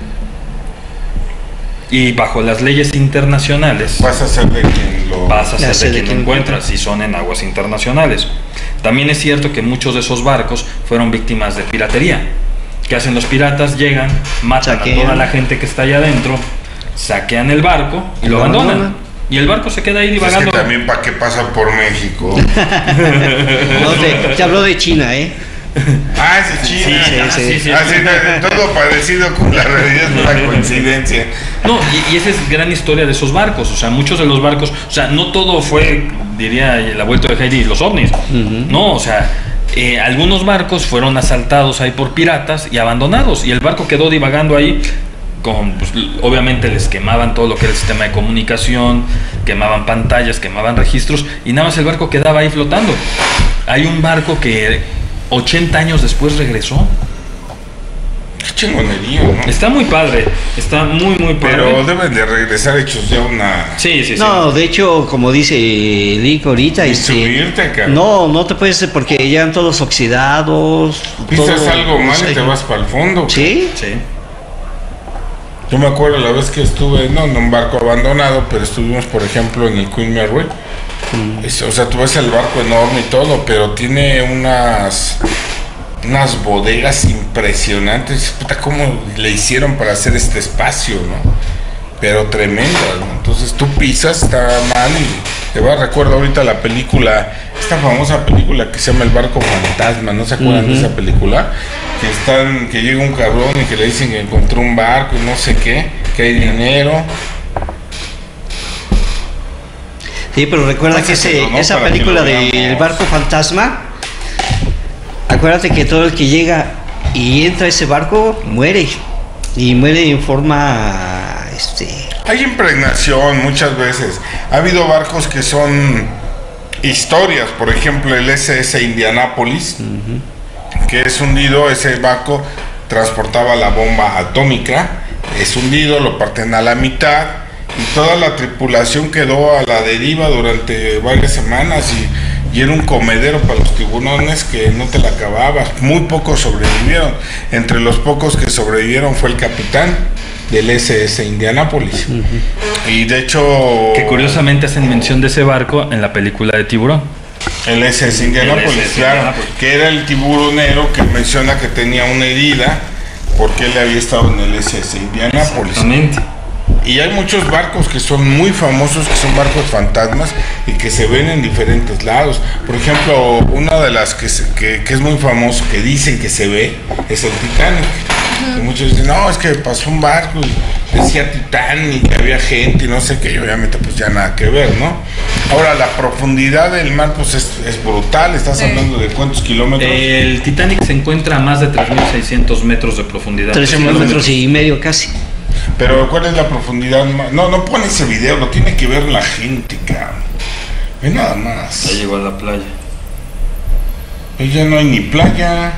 Speaker 5: Y bajo las leyes internacionales
Speaker 1: vas a ser de quien lo
Speaker 5: encuentras, si son en aguas internacionales. También es cierto que muchos de esos barcos fueron víctimas de piratería. ¿Qué hacen los piratas? Llegan, matan a toda la gente que está allá adentro, saquean el barco y lo abandonan. Y el barco se queda ahí divagando.
Speaker 1: Es que también para qué pasa por México.
Speaker 3: No, te habló de China, ¿eh?
Speaker 1: Ah, es de China.
Speaker 5: Sí.
Speaker 1: Todo parecido con la realidad, es una coincidencia.
Speaker 5: No, y esa es gran historia de esos barcos. O sea, muchos de los barcos, o sea, no todo fue, diría el abuelo de Heidi, los ovnis. No, o sea, algunos barcos fueron asaltados ahí por piratas y abandonados. Y el barco quedó divagando ahí. Pues, obviamente les quemaban todo lo que era el sistema de comunicación, quemaban pantallas, quemaban registros, y nada más el barco quedaba ahí flotando. Hay un barco que 80 años después regresó.
Speaker 1: Qué chingonería, ¿no?
Speaker 5: Está muy padre, está muy padre.
Speaker 1: Pero deben de regresar hechos ya una...
Speaker 5: Sí.
Speaker 3: No, de hecho, como dice Lick ahorita,
Speaker 1: Sin subirte, cabrón.
Speaker 3: no te puedes, porque llegan todos oxidados.
Speaker 1: Pisas
Speaker 3: todo,
Speaker 1: algo mal
Speaker 3: no
Speaker 1: y
Speaker 3: sé.
Speaker 1: te vas para el fondo.
Speaker 3: ¿Sí?
Speaker 5: Sí.
Speaker 1: Yo me acuerdo la vez que estuve, no en un barco abandonado, pero estuvimos, por ejemplo, en el Queen Mary. O sea, tú ves el barco enorme y todo, pero tiene unas bodegas impresionantes. Puta, ¿cómo le hicieron para hacer este espacio, no? Pero tremendas, ¿no? Entonces tú pisas, está mal y te va. Recuerdo ahorita la película, esta famosa película que se llama El Barco Fantasma, ¿no se acuerdan de esa película? Que llega un cabrón y que le dicen que encontró un barco y no sé qué, que hay dinero.
Speaker 3: Sí, pero recuerda que esa película del barco fantasma, acuérdate que todo el que llega y entra a ese barco muere, y muere en forma
Speaker 1: Hay impregnación muchas veces. Ha habido barcos que son historias, por ejemplo el SS Indianapolis, que es hundido. Ese barco transportaba la bomba atómica, es hundido, lo parten a la mitad y toda la tripulación quedó a la deriva durante varias semanas y era un comedero para los tiburones que no te la acababas. Muy pocos sobrevivieron. Entre los pocos que sobrevivieron fue el capitán del SS Indianapolis. Y de hecho,
Speaker 5: que curiosamente hacen mención de ese barco en la película de Tiburón.
Speaker 1: El SS Indianapolis, claro, que era el tiburonero que menciona que tenía una herida porque él había estado en el SS Indianapolis.
Speaker 5: Exactamente.
Speaker 1: Y hay muchos barcos que son muy famosos, que son barcos fantasmas y que se ven en diferentes lados. Por ejemplo, una de las que es muy famoso, que dicen que se ve, es el Titanic. Que muchos dicen, no, es que pasó un barco y decía Titanic, que había gente y no sé qué, y obviamente pues ya nada que ver, ¿no? Ahora, la profundidad del mar pues es brutal. Estás hablando de cuántos kilómetros.
Speaker 5: El Titanic se encuentra a más de 3.600 metros de profundidad.
Speaker 3: 3 kilómetros y medio casi.
Speaker 1: Pero ¿cuál es la profundidad? No pone ese video, lo tiene que ver la gente, cabrón. Ve nada más.
Speaker 5: Ya llegó a la playa.
Speaker 1: Ya no hay ni playa.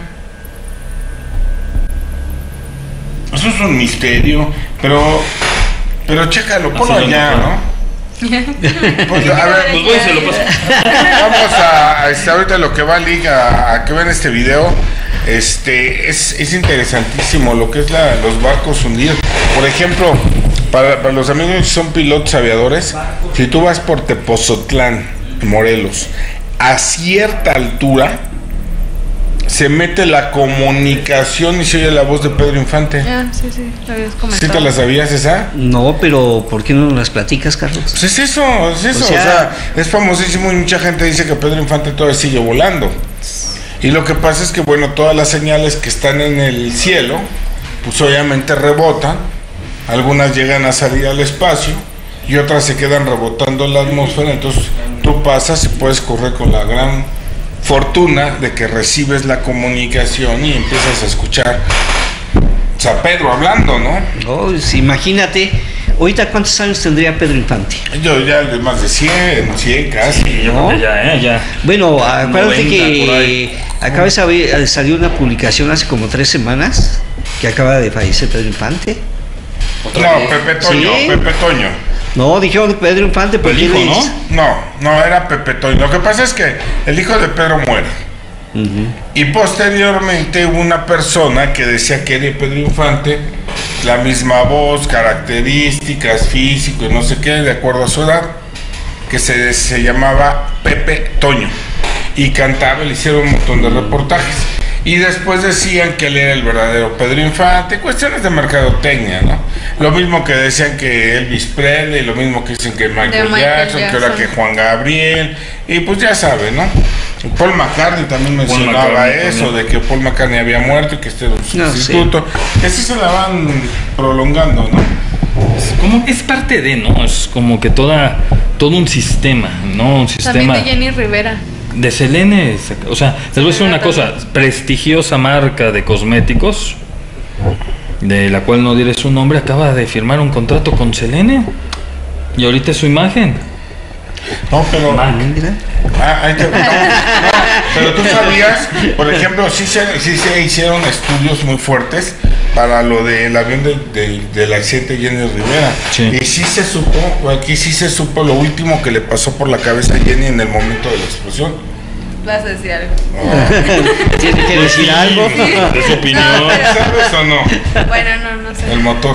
Speaker 1: Eso es un misterio, pero chécalo, ponlo allá, ¿no? Pues, a ver,
Speaker 5: Pues bueno, se lo paso.
Speaker 1: vamos a ahorita lo que va a liga a que vean este video. Es interesantísimo lo que es los barcos hundidos. Por ejemplo, para los amigos que son pilotos aviadores, si tú vas por Tepozotlán, Morelos, a cierta altura se mete la comunicación y se oye la voz de Pedro Infante.
Speaker 4: Sí, lo habías comentado.
Speaker 1: ¿Sí te la sabías esa?
Speaker 3: No, pero ¿por qué no nos las platicas, Carlos?
Speaker 1: Pues es eso. O sea, es famosísimo y mucha gente dice que Pedro Infante todavía sigue volando. Y lo que pasa es que, bueno, todas las señales que están en el cielo, pues obviamente rebotan. Algunas llegan a salir al espacio y otras se quedan rebotando en la atmósfera. Entonces tú pasas y puedes correr con la gran fortuna de que recibes la comunicación y empiezas a escuchar a Pedro hablando, ¿no?
Speaker 3: Oh, imagínate, ahorita ¿cuántos años tendría Pedro Infante?
Speaker 1: Yo ya de más de 100 casi.
Speaker 5: Yo creo que ya.
Speaker 3: Bueno, acuérdate
Speaker 5: 90 por ahí.
Speaker 3: que acaba de salir una publicación hace como 3 semanas que acaba de fallecer Pedro Infante.
Speaker 1: No, Pepe Toño,
Speaker 3: ¿Sí?
Speaker 1: Pepe Toño.
Speaker 3: No, dijeron Pedro Infante, pero
Speaker 5: El hijo,
Speaker 1: No, era Pepe Toño. Lo que pasa es que el hijo de Pedro muere. Y posteriormente hubo una persona que decía que era Pedro Infante, la misma voz, características, físico y no sé qué, de acuerdo a su edad, que se llamaba Pepe Toño. Y cantaba, le hicieron un montón de reportajes. Y después decían que él era el verdadero Pedro Infante, cuestiones de mercadotecnia, ¿no? Lo mismo que decían que Elvis Presley, lo mismo que dicen que Michael Jackson, que ahora que Juan Gabriel, y pues ya saben, ¿no? Paul McCartney también mencionaba eso, también, de que Paul McCartney había muerto y que este era un sustituto, que así se la van prolongando, ¿no?
Speaker 5: Como es parte de, ¿no? Es como que todo un sistema, ¿no? Un sistema.
Speaker 4: También de Jenny Rivera.
Speaker 5: De Selene, o sea, les voy a decir una cosa, prestigiosa marca de cosméticos, de la cual no diré su nombre, acaba de firmar un contrato con Selene, y ahorita es su imagen.
Speaker 1: No, pero... pero tú sabías, por ejemplo, sí se hicieron estudios muy fuertes para lo del avión del accidente de Jenny Rivera. Sí. Y sí se supo, aquí sí se supo lo último que le pasó por la cabeza a Jenny en el momento de la explosión.
Speaker 4: ¿Vas a decir algo?
Speaker 3: ¿Tiene que decir algo?
Speaker 4: Sí.
Speaker 5: ¿De su opinión?
Speaker 4: No, pero...
Speaker 1: ¿Sabes o no?
Speaker 4: Bueno, no sé.
Speaker 1: El motor.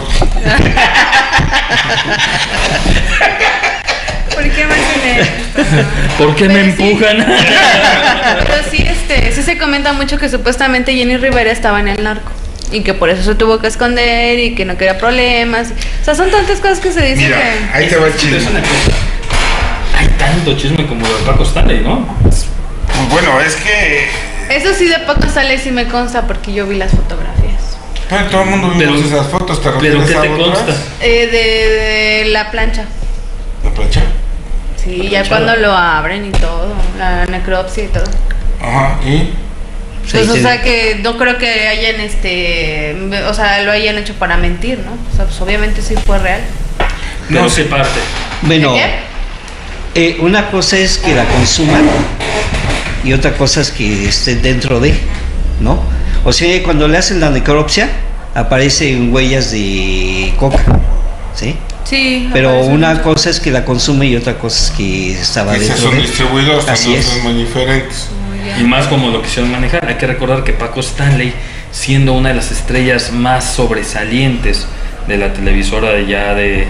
Speaker 4: ¿Por qué me hacen esto?
Speaker 5: ¿Por qué me empujan?
Speaker 4: Pero sí, sí se comenta mucho que supuestamente Jenny Rivera estaba en el narco y que por eso se tuvo que esconder y que no quería problemas. O sea, son tantas cosas que se dicen.
Speaker 1: Mira,
Speaker 4: que...
Speaker 1: ahí te va el chisme.
Speaker 5: Hay tanto chisme como lo de Paco Stanley, ¿no?
Speaker 1: Pues bueno, es que...
Speaker 4: Eso sí de Paco Stanley sí me consta porque yo vi las fotografías.
Speaker 1: Pero todo el mundo vimos esas fotos, ¿te
Speaker 5: ¿Pero
Speaker 1: refieres
Speaker 5: qué
Speaker 1: a
Speaker 5: te
Speaker 1: otras?
Speaker 5: consta?
Speaker 4: De la plancha.
Speaker 1: ¿La plancha?
Speaker 4: Sí, ya cuando lo abren y todo, la necropsia y todo.
Speaker 1: Ajá, ¿y?
Speaker 4: Pues, o sea, que no creo que hayan, o sea, lo hayan hecho para mentir, ¿no? O sea, pues obviamente sí fue real.
Speaker 5: No se parte.
Speaker 3: Bueno, una cosa es que la consuman y otra cosa es que esté dentro de, ¿no? O sea, cuando le hacen la necropsia aparecen huellas de coca, ¿sí?
Speaker 4: Sí.
Speaker 3: Pero una cosa es que la consume y otra cosa es que estaba dentro de.
Speaker 1: Son distribuidores, son muy diferentes.
Speaker 5: Y más como lo quisieron manejar. Hay que recordar que Paco Stanley, siendo una de las estrellas más sobresalientes de la televisora de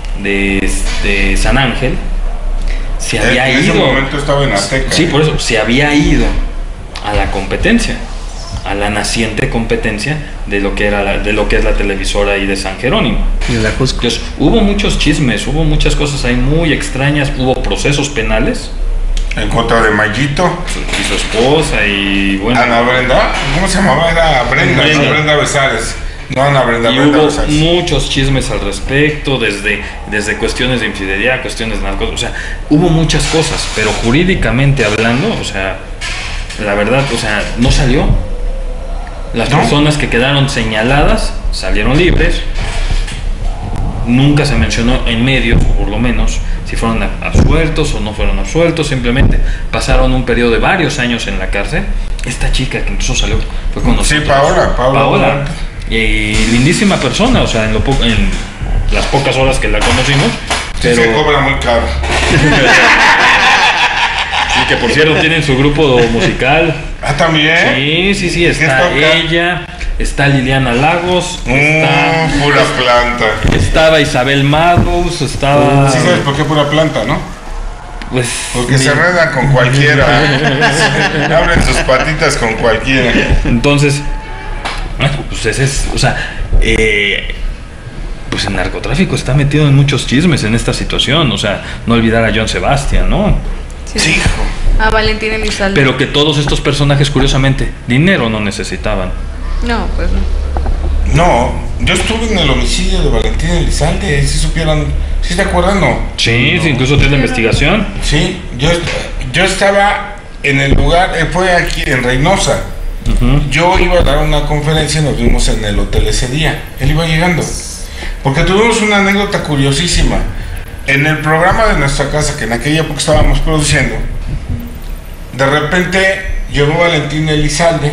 Speaker 5: San Ángel, se había ido.
Speaker 1: En ese momento estaba en Azteca.
Speaker 5: Sí, por eso, se había ido a la competencia, a la naciente competencia de lo que es la televisora ahí de San Jerónimo. Entonces, hubo muchos chismes, hubo muchas cosas ahí muy extrañas, hubo procesos penales
Speaker 1: en contra de Mayito
Speaker 5: y su esposa y bueno.
Speaker 1: Ana Brenda, ¿cómo se llamaba? Era Brenda Besares. No, Ana Brenda.
Speaker 5: Y hubo muchos chismes al respecto, desde cuestiones de infidelidad, cuestiones de narcos, o sea, hubo muchas cosas, pero jurídicamente hablando, o sea, la verdad, o sea, no salió. Las personas que quedaron señaladas salieron libres. Nunca se mencionó en medios, por lo menos, si fueron absueltos o no fueron absueltos. Simplemente pasaron un periodo de varios años en la cárcel. Esta chica que incluso salió fue con nosotros.
Speaker 1: Sí, Paola.
Speaker 5: Y lindísima persona, o sea, en las pocas horas que la conocimos.
Speaker 1: Sí,
Speaker 5: pero
Speaker 1: se cobra muy caro.
Speaker 5: Sí, que por cierto tienen su grupo musical.
Speaker 1: Ah, también.
Speaker 5: Sí, está ella, está Liliana Lagos, está
Speaker 1: pura planta.
Speaker 5: Estaba Isabel Mados, estaba.
Speaker 1: Sí, sabes por qué pura planta, ¿no?
Speaker 5: Pues
Speaker 1: porque se enredan con cualquiera. Abren sus patitas con cualquiera.
Speaker 5: Entonces, pues ese es, o sea, pues el narcotráfico está metido en muchos chismes en esta situación. O sea, no olvidar a John Sebastián, ¿no?
Speaker 4: Sí. A Valentín Elizalde.
Speaker 5: Pero que todos estos personajes, curiosamente, dinero no necesitaban.
Speaker 4: No, pues no.
Speaker 1: No, yo estuve en el homicidio de Valentín Elizalde, si supieron, ¿sí se acuerdan? No.
Speaker 5: Sí, no. Incluso tiene la investigación.
Speaker 1: Sí, yo estaba en el lugar, fue aquí en Reynosa. Yo iba a dar una conferencia y nos vimos en el hotel ese día. Él iba llegando. Porque tuvimos una anécdota curiosísima. En el programa de nuestra casa, que en aquella época estábamos produciendo, de repente llegó Valentín Elizalde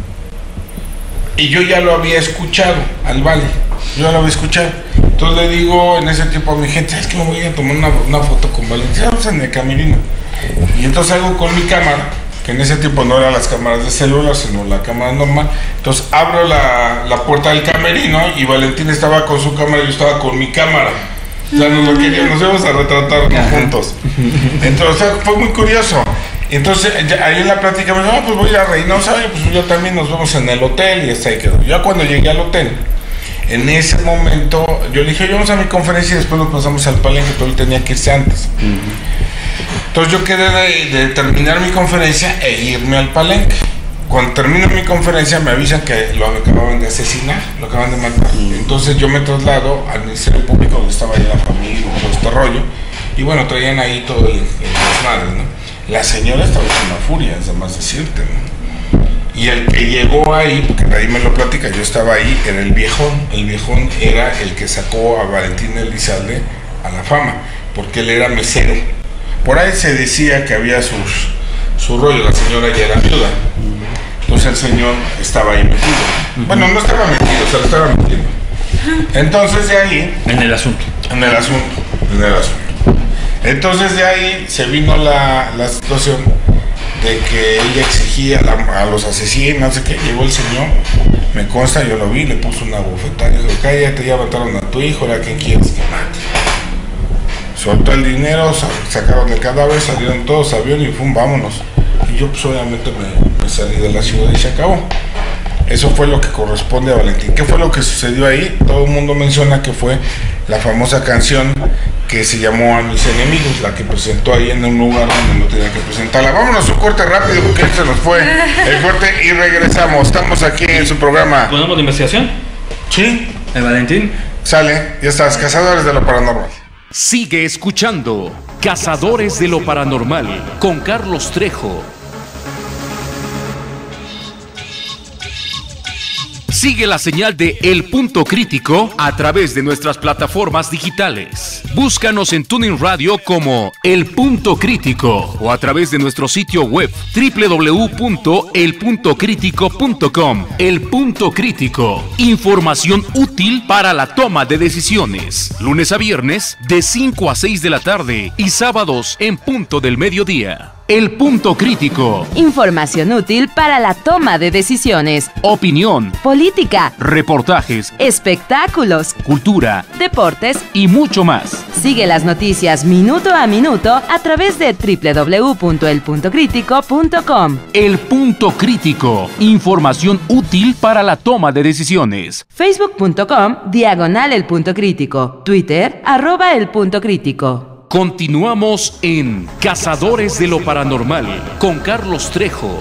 Speaker 1: y yo ya lo había escuchado al Vale. Yo ya lo había escuchado. Entonces le digo en ese tiempo a mi gente, ¿sabes qué? Me voy a tomar una foto con Valentín. Vamos en el camerino. Y entonces salgo con mi cámara, que en ese tiempo no eran las cámaras de celular, sino la cámara normal. Entonces abro la puerta del camerino y Valentín estaba con su cámara y yo estaba con mi cámara. O sea, nos íbamos a retratar juntos. Entonces fue muy curioso. Entonces, ahí en la plática me dijo, pues voy a ir a Reynosa, y pues yo también nos vemos en el hotel, y hasta ahí quedó. Ya cuando llegué al hotel, en ese momento, yo le dije, vamos a mi conferencia y después nos pasamos al palenque, pero él tenía que irse antes. Entonces yo quedé de terminar mi conferencia e irme al palenque. Cuando termino mi conferencia me avisan que lo acababan de asesinar, lo acaban de matar. Entonces yo me traslado al Ministerio Público, donde estaba ya la familia, todo este rollo, y bueno, traían ahí todo el desmadre, ¿no? La señora estaba con una furia, es más decirte, ¿no? Y el que llegó ahí, porque de ahí me lo platica, yo estaba ahí, era el viejón. El viejón era el que sacó a Valentín Elizalde a la fama, porque él era mesero. Por ahí se decía que había su rollo, la señora ya era viuda. Entonces el señor estaba ahí metido. Bueno, no estaba metido, se lo estaba metiendo. Entonces de ahí...
Speaker 5: En el asunto.
Speaker 1: Entonces de ahí se vino la situación de que ella exigía a los asesinos, no sé qué. Llegó el señor, me consta, yo lo vi, le puso una bofetada y dijo, cállate, ya mataron a tu hijo, ¿a quién quieres que mate? Soltó el dinero, sacaron el cadáver, salieron todos, avión y ¡pum! Vámonos. Y yo pues obviamente me salí de la ciudad y se acabó. Eso fue lo que corresponde a Valentín. ¿Qué fue lo que sucedió ahí? Todo el mundo menciona que fue la famosa canción que se llamó A Mis Enemigos, la que presentó ahí en un lugar donde no tenía que presentarla. Vámonos, un corte rápido porque se nos fue el corte y regresamos. Estamos aquí en su programa.
Speaker 5: ¿Ponemos la investigación?
Speaker 1: Sí.
Speaker 5: ¿El Valentín?
Speaker 1: Sale, ya estás, Cazadores de lo Paranormal.
Speaker 2: Sigue escuchando Cazadores de lo Paranormal con Carlos Trejo. Sigue la señal de El Punto Crítico a través de nuestras plataformas digitales. Búscanos en TuneIn Radio como El Punto Crítico o a través de nuestro sitio web www.elpuntocritico.com. El Punto Crítico. Información útil para la toma de decisiones. Lunes a viernes de 5 a 6 de la tarde y sábados en punto del mediodía. El Punto Crítico.
Speaker 6: Información útil para la toma de decisiones.
Speaker 2: Opinión,
Speaker 6: Política,
Speaker 2: reportajes,
Speaker 6: espectáculos,
Speaker 2: cultura
Speaker 6: deportes.
Speaker 2: y mucho más.
Speaker 6: Sigue las noticias minuto a minuto a través de www.elpuntocritico.com.
Speaker 2: El Punto Crítico. Información útil para la toma de decisiones.
Speaker 6: Facebook.com/El Punto Crítico. Twitter @El Punto Crítico.
Speaker 2: Continuamos en Cazadores de lo Paranormal con Carlos Trejo.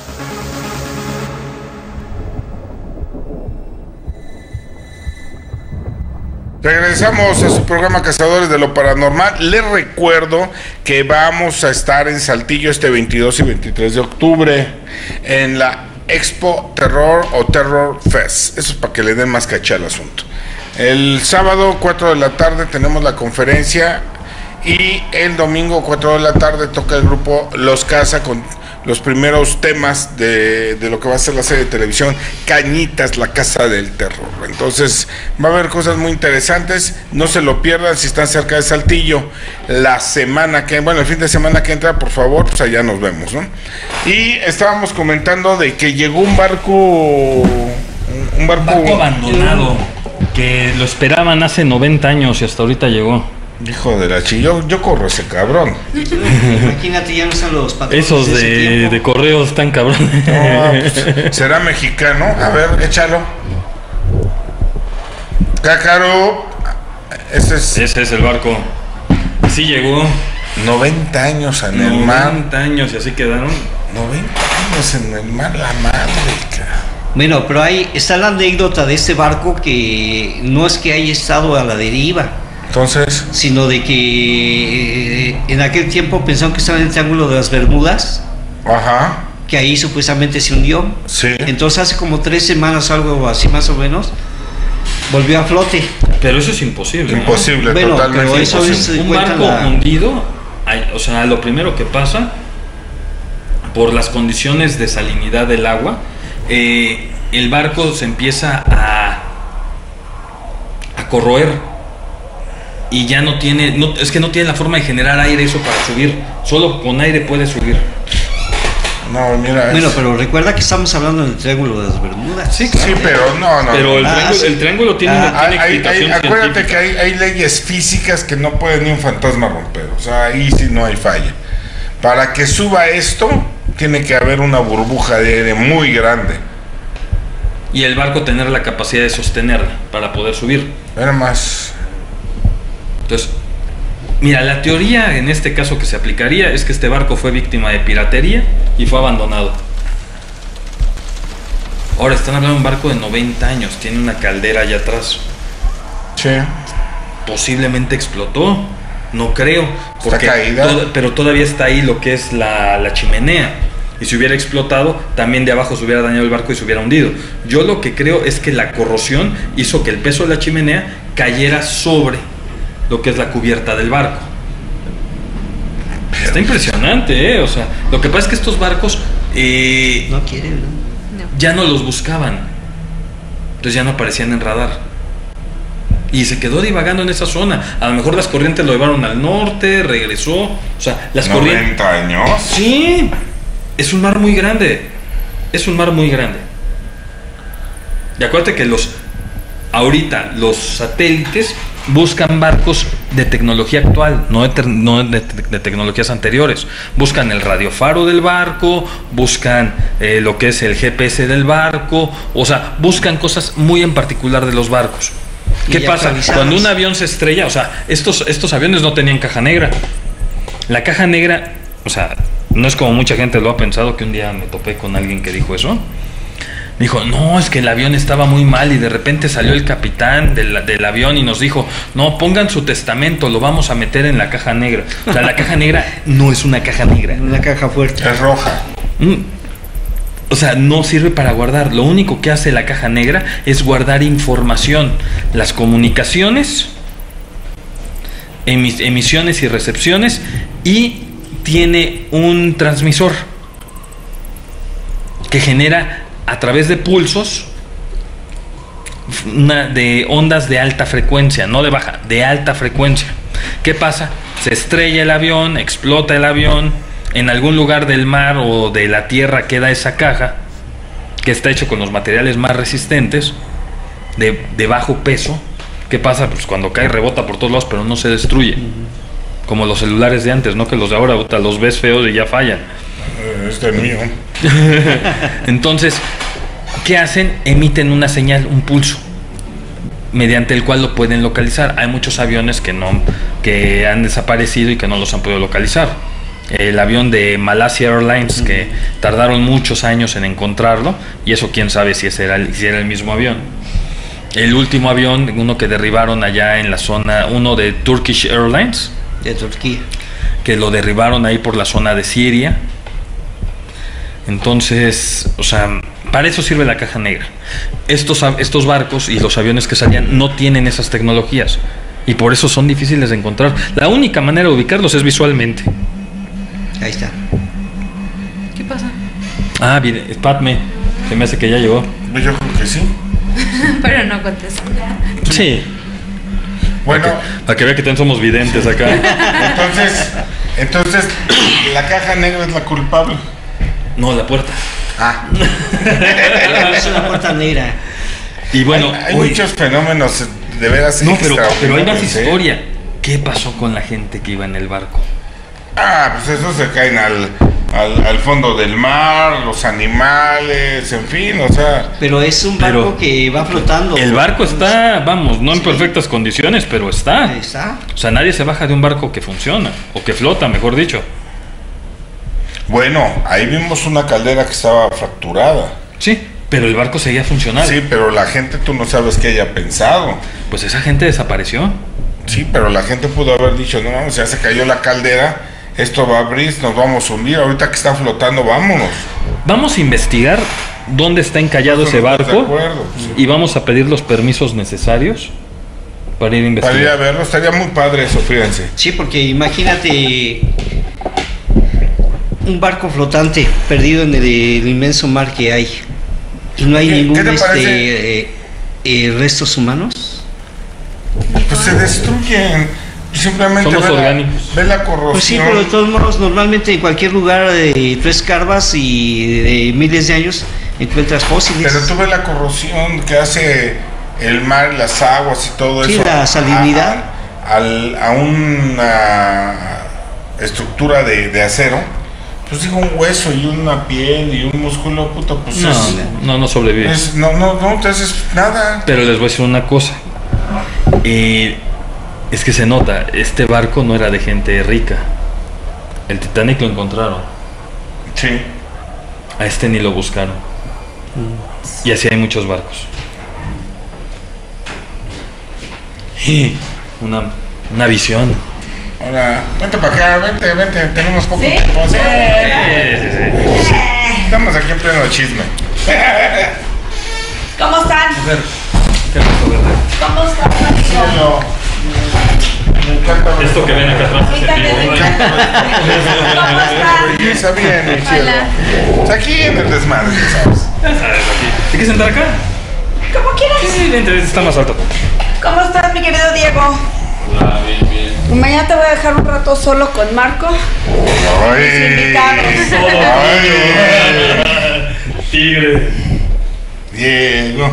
Speaker 1: Regresamos a su programa Cazadores de lo Paranormal. Les recuerdo que vamos a estar en Saltillo este 22 y 23 de octubre en la Expo Terror o Terror Fest. Eso es para que le den más caché al asunto. El sábado 4 de la tarde tenemos la conferencia y el domingo 4 de la tarde toca el grupo Los Casa con los primeros temas de lo que va a ser la serie de televisión Cañitas, la Casa del Terror. Entonces va a haber cosas muy interesantes, no se lo pierdan si están cerca de Saltillo. La semana que, bueno, el fin de semana que entra, por favor, pues allá nos vemos, ¿no? Y estábamos comentando de que llegó un barco
Speaker 5: abandonado, que lo esperaban hace 90 años y hasta ahorita llegó.
Speaker 1: Hijo de la yo corro ese cabrón.
Speaker 3: Imagínate, ya no están los patrones.
Speaker 5: Esos de correos tan cabrones.
Speaker 1: No, pues, será mexicano. A ver, échalo. Cácaro. Ese
Speaker 5: es el barco. Sí llegó.
Speaker 1: 90 años en el mar.
Speaker 5: 90 años y así quedaron.
Speaker 1: 90 años en el mar, la madre, cara.
Speaker 3: Bueno, pero ahí está la anécdota de este barco que no es que haya estado a la deriva.
Speaker 1: Entonces,
Speaker 3: Sino de que en aquel tiempo pensaron que estaba en el Triángulo de las Bermudas,
Speaker 1: ajá,
Speaker 3: que ahí supuestamente se hundió.
Speaker 1: sí.
Speaker 3: Entonces hace como 3 semanas, algo así más o menos, volvió a flote.
Speaker 5: Pero eso es imposible, ¿no?
Speaker 1: Imposible,
Speaker 3: Bueno,
Speaker 1: totalmente
Speaker 3: pero eso
Speaker 1: imposible.
Speaker 3: es-
Speaker 5: Un barco hundido, o sea, lo primero que pasa, por las condiciones de salinidad del agua, el barco se empieza a corroer y ya no tiene la forma de generar aire eso para subir. Solo con aire puede subir.
Speaker 1: No, mira.
Speaker 3: Bueno, pero recuerda que estamos hablando del Triángulo de las Bermudas.
Speaker 5: Sí,
Speaker 1: Sí, pero no.
Speaker 5: Pero
Speaker 3: sí.
Speaker 5: el triángulo tiene explicación
Speaker 1: acuérdate
Speaker 5: científica.
Speaker 1: que hay leyes físicas que no puede ni un fantasma romper. O sea, ahí sí no hay falla. Para que suba esto, tiene que haber una burbuja de aire muy grande.
Speaker 5: Y el barco tener la capacidad de sostenerla para poder subir.
Speaker 1: Era más.
Speaker 5: Entonces, mira, la teoría en este caso que se aplicaría es que este barco fue víctima de piratería y fue abandonado. Ahora están hablando de un barco de 90 años, tiene una caldera allá atrás.
Speaker 1: Sí.
Speaker 5: Posiblemente explotó, no creo.
Speaker 1: Está caída.
Speaker 5: Pero todavía está ahí lo que es la chimenea. Y si hubiera explotado, también de abajo se hubiera dañado el barco y se hubiera hundido. Yo lo que creo es que la corrosión hizo que el peso de la chimenea cayera sobre lo que es la cubierta del barco. Está impresionante, ¿eh? O sea, lo que pasa es que estos barcos
Speaker 3: No quieren, ¿no?
Speaker 5: ya no los buscaban. Entonces ya no aparecían en radar. Y se quedó divagando en esa zona. A lo mejor las corrientes lo llevaron al norte, regresó. O sea, las corrientes...
Speaker 1: 90 años.
Speaker 5: Sí, es un mar muy grande. Es un mar muy grande. Y acuérdate que ahorita los satélites buscan barcos de tecnología actual, no de tecnologías anteriores. Buscan el radiofaro del barco, buscan lo que es el GPS del barco, o sea, buscan cosas muy en particular de los barcos. ¿Qué pasa? Cuando un avión se estrella, o sea, estos aviones no tenían caja negra. La caja negra, o sea, no es como mucha gente lo ha pensado, que un día me topé con alguien que dijo eso. Me dijo, no, es que el avión estaba muy mal y de repente salió el capitán del avión y nos dijo, no, pongan su testamento, lo vamos a meter en la caja negra. O sea, la caja negra no es una caja negra.
Speaker 3: Una caja fuerte.
Speaker 1: Es roja.
Speaker 5: O sea, no sirve para guardar. Lo único que hace la caja negra es guardar información. Las comunicaciones, emisiones y recepciones, y tiene un transmisor que genera a través de pulsos de ondas de alta frecuencia, no de baja, de alta frecuencia. ¿Qué pasa? Se estrella el avión, explota el avión, en algún lugar del mar o de la tierra queda esa caja, que está hecho con los materiales más resistentes, de bajo peso. ¿Qué pasa? Pues cuando cae rebota por todos lados, pero no se destruye. Como los celulares de antes, no que los de ahora los ves feos y ya fallan.
Speaker 1: Este es mío.
Speaker 5: Entonces, ¿qué hacen? Emiten una señal, un pulso, mediante el cual lo pueden localizar. Hay muchos aviones que han desaparecido y que no los han podido localizar. El avión de Malaysia Airlines, que tardaron muchos años en encontrarlo, y eso quién sabe si era el mismo avión. El último avión, uno que derribaron allá en la zona, uno de Turkish Airlines,
Speaker 3: De Turquía.
Speaker 5: que lo derribaron ahí por la zona de Siria. Entonces, o sea, para eso sirve la caja negra. Estos barcos y los aviones que salían no tienen esas tecnologías, y por eso son difíciles de encontrar. La única manera de ubicarlos es visualmente.
Speaker 3: Ahí está.
Speaker 4: ¿Qué pasa?
Speaker 5: Ah, mire, Padme, se me hace que ya llegó.
Speaker 1: Yo creo que sí.
Speaker 4: Pero no contesta.
Speaker 5: Sí.
Speaker 1: Bueno,
Speaker 5: Para que vea que también somos videntes acá.
Speaker 1: entonces la caja negra es la culpable.
Speaker 5: No, la puerta.
Speaker 1: Ah,
Speaker 3: Es una puerta negra.
Speaker 5: Y bueno,
Speaker 1: hay muchos fenómenos de veras.
Speaker 5: no, pero hay más
Speaker 1: extraordinarios, ¿eh?
Speaker 5: historia. ¿Qué pasó con la gente que iba en el barco?
Speaker 1: Ah, pues esos se caen al fondo del mar, los animales, en fin, o sea.
Speaker 3: Pero es un barco que va flotando.
Speaker 5: El barco está, vamos, no en perfectas condiciones, pero está.
Speaker 3: Ahí está.
Speaker 5: O sea, nadie se baja de un barco que funciona, o que flota, mejor dicho.
Speaker 1: Bueno, ahí vimos una caldera que estaba fracturada.
Speaker 5: Sí, pero el barco seguía funcionando.
Speaker 1: Sí, pero la gente, tú no sabes qué haya pensado.
Speaker 5: Pues esa gente desapareció.
Speaker 1: Sí, pero la gente pudo haber dicho, no, ya se cayó la caldera, esto va a abrir, nos vamos a hundir, ahorita que está flotando, vámonos.
Speaker 5: Vamos a investigar dónde está encallado ese
Speaker 1: Estamos de
Speaker 5: barco,
Speaker 1: acuerdo, sí.
Speaker 5: y vamos a pedir los permisos necesarios para ir a investigar.
Speaker 1: Para ir a verlo, estaría muy padre eso, fíjense.
Speaker 3: Sí, porque imagínate un barco flotante perdido en el inmenso mar que hay y no hay
Speaker 1: ¿Qué
Speaker 3: ningún
Speaker 1: te parece?
Speaker 3: restos humanos.
Speaker 1: Pues se destruyen, simplemente
Speaker 5: Somos orgánicos.
Speaker 1: ve la corrosión.
Speaker 3: Pues sí, pero de todos modos, normalmente en cualquier lugar tú escarbas y de miles de años encuentras fósiles.
Speaker 1: Pero tú ves la corrosión que hace el mar, las aguas y todo
Speaker 3: Sí,
Speaker 1: eso.
Speaker 3: la salinidad.
Speaker 1: A una estructura de acero, pues digo, un hueso y una piel y un músculo, puta, pues
Speaker 5: no sobrevive.
Speaker 1: No te haces nada.
Speaker 5: Pero les voy a decir una cosa. Es que se nota, este barco no era de gente rica. El Titanic lo encontraron.
Speaker 1: Sí.
Speaker 5: A este ni lo buscaron. Y así hay muchos barcos. Una visión.
Speaker 1: Ahora, vente para acá, vente, tenemos poco tiempo. ¿Sí? Sí. Estamos aquí en pleno chisme.
Speaker 7: ¿Cómo están?
Speaker 5: A ver, qué rico, ¿verdad?
Speaker 7: ¿Cómo están?
Speaker 1: Cielo. Me encanta ver
Speaker 5: Esto que ven acá atrás es en vivo.
Speaker 1: Me encanta ver
Speaker 7: ¿Cómo están?
Speaker 1: Belleza, bien, mi cielo. Pues aquí en el desmadre, ¿sabes?
Speaker 5: ¿Te quieres sentar acá?
Speaker 7: ¿Cómo quieras?
Speaker 5: Sí, vente, está más alto.
Speaker 7: ¿Cómo estás, mi querido Diego?
Speaker 5: Hola, bien.
Speaker 7: Mañana te voy a dejar un rato solo con Marco.
Speaker 1: Ay. Ay.
Speaker 5: Tigre.
Speaker 1: Diego.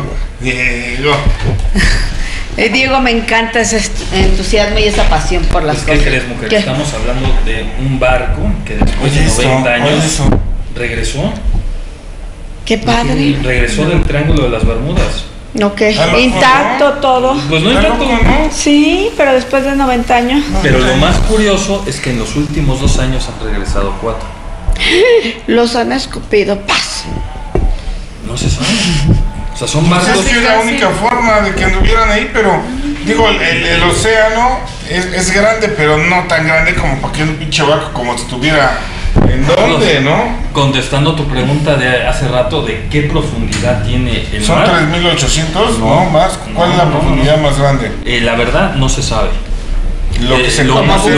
Speaker 7: Diego, me encanta ese entusiasmo y esa pasión por las
Speaker 5: ¿Qué
Speaker 7: cosas.
Speaker 5: crees, mujer?
Speaker 7: ¿Qué?
Speaker 5: Estamos hablando de un barco que después
Speaker 1: Oye,
Speaker 5: de
Speaker 1: eso,
Speaker 5: 90 años
Speaker 1: oye, eso.
Speaker 5: regresó.
Speaker 7: Qué padre.
Speaker 5: Regresó del Triángulo de las Bermudas.
Speaker 7: Ok,
Speaker 1: ¿no?
Speaker 7: intacto todo.
Speaker 5: Pues no
Speaker 1: Claro,
Speaker 5: intacto,
Speaker 1: ¿no?
Speaker 7: Sí, pero después de 90 años.
Speaker 5: Pero lo más curioso es que en los últimos 2 años han regresado 4.
Speaker 7: Los han escupido. Paz.
Speaker 5: No se sabe. O sea, son
Speaker 1: Pues
Speaker 5: barcos.
Speaker 1: es que es la única forma de que anduvieran ahí, pero digo, el océano es grande, pero no tan grande como para que un pinche barco como si estuviera en dónde, ¿no?
Speaker 5: Contestando tu pregunta de hace rato de qué profundidad tiene el
Speaker 1: Son
Speaker 5: mar.
Speaker 1: 3.800,
Speaker 5: No,
Speaker 1: ¿no? Más. ¿Cuál es la
Speaker 5: no,
Speaker 1: profundidad más grande?
Speaker 5: La verdad no se sabe.
Speaker 1: Lo que se
Speaker 5: lo
Speaker 1: conoce.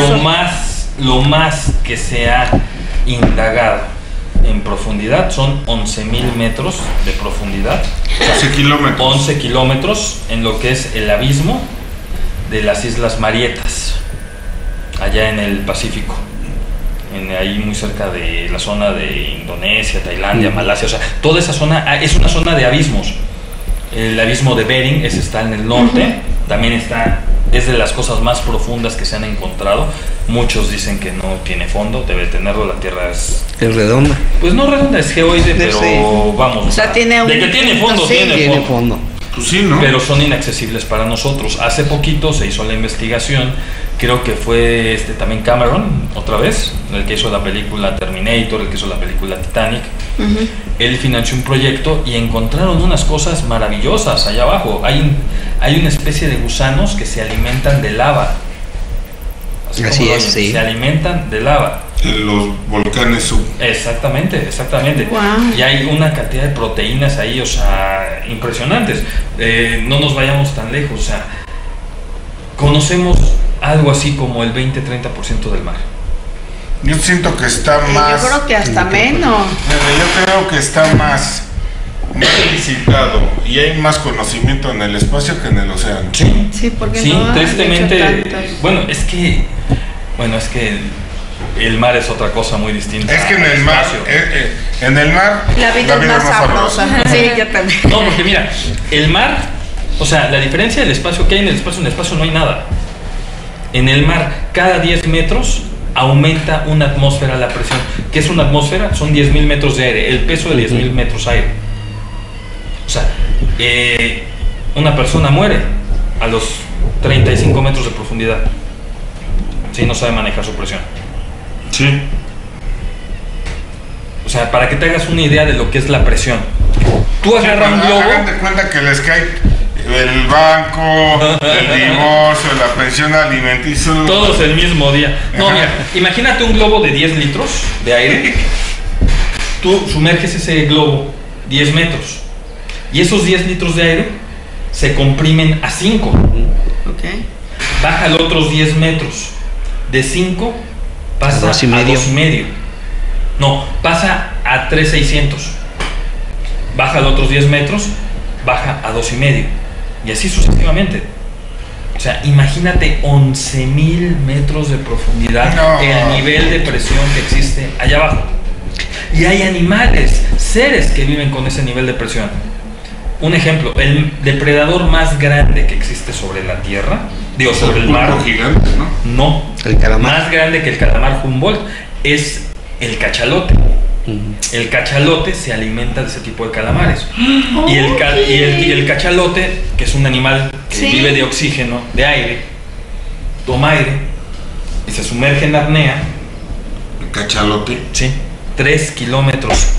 Speaker 5: más que se ha indagado en profundidad son 11.000 metros de profundidad.
Speaker 1: 12 kilómetros.
Speaker 5: 11 kilómetros en lo que es el abismo de las Islas Marietas, allá en el Pacífico, ahí muy cerca de la zona de Indonesia, Tailandia, Malasia. O sea, toda esa zona es una zona de abismos. El abismo de Bering, ese está en el norte, también es de las cosas más profundas que se han encontrado. Muchos dicen que no tiene fondo, debe tenerlo, la Tierra es
Speaker 3: redonda.
Speaker 5: pues no redonda, es geoide, pero
Speaker 3: Sí.
Speaker 5: vamos.
Speaker 7: O sea, tiene
Speaker 5: de que tiene fondo,
Speaker 7: sí,
Speaker 5: tiene fondo.
Speaker 1: Pues sí, ¿no?
Speaker 5: Pero son inaccesibles para nosotros. Hace poquito se hizo la investigación, creo que fue también Cameron, otra vez, el que hizo la película Terminator, el que hizo la película Titanic. Él financió un proyecto y encontraron unas cosas maravillosas allá abajo. Hay una especie de gusanos que se alimentan de lava.
Speaker 3: Así
Speaker 5: como
Speaker 3: es,
Speaker 5: lo oyen,
Speaker 3: sí.
Speaker 5: Se alimentan de lava.
Speaker 1: En los volcanes sub.
Speaker 5: Exactamente.
Speaker 7: Wow.
Speaker 5: Y hay una cantidad de proteínas ahí, o sea, impresionantes. No nos vayamos tan lejos, o sea, conocemos algo así como el 20-30% del mar.
Speaker 1: Yo siento que está más.
Speaker 7: Yo creo que hasta menos.
Speaker 1: Yo creo que está más visitado y hay más conocimiento en el espacio que en el océano.
Speaker 7: Sí, porque
Speaker 5: Sí,
Speaker 7: no han
Speaker 5: tristemente,
Speaker 7: hecho tantos.
Speaker 5: bueno, es que el mar es otra cosa muy distinta.
Speaker 1: Es que en
Speaker 5: al
Speaker 1: el mar,
Speaker 5: espacio.
Speaker 7: La vida es más sabrosa. Sí, yo también.
Speaker 5: No, porque mira, el mar, o sea, la diferencia del espacio que hay en el espacio no hay nada. En el mar, cada 10 metros aumenta una atmósfera la presión. ¿Qué es una atmósfera? Son 10.000 metros de aire, el peso de 10.000 metros de aire. O sea, una persona muere a los 35 metros de profundidad si no sabe manejar su presión.
Speaker 1: Sí.
Speaker 5: O sea, para que te hagas una idea de lo que es la presión. Tú agarras un globo.
Speaker 1: Hagan de cuenta que les cae el banco, el divorcio, la pensión alimenticia.
Speaker 5: Todos el mismo día. No, mira, imagínate un globo de 10 litros de aire. Tú sumerges ese globo 10 metros. Y esos 10 litros de aire se comprimen a 5.
Speaker 7: Okay.
Speaker 5: Baja los otros 10 metros. De 5 pasa a
Speaker 3: 2,5.
Speaker 5: No, pasa a 3,600. Baja los otros 10 metros, baja a 2,5. Y así sucesivamente. O sea, imagínate 11.000 metros de profundidad,
Speaker 1: No.
Speaker 5: el nivel de presión que existe allá abajo. Y hay animales, seres que viven con ese nivel de presión. Un ejemplo, el depredador más grande que existe sobre la Tierra Digo, sobre el mar.
Speaker 1: Pulpo gigante, ¿no?
Speaker 5: No.
Speaker 3: El calamar.
Speaker 5: Más grande que el calamar Humboldt es el cachalote. El cachalote se alimenta de ese tipo de calamares. Y el cachalote, que es un animal que
Speaker 7: Sí.
Speaker 5: vive de oxígeno, de aire, toma aire y se sumerge en la apnea,
Speaker 1: El cachalote.
Speaker 5: ¿sí? 3,5 kilómetros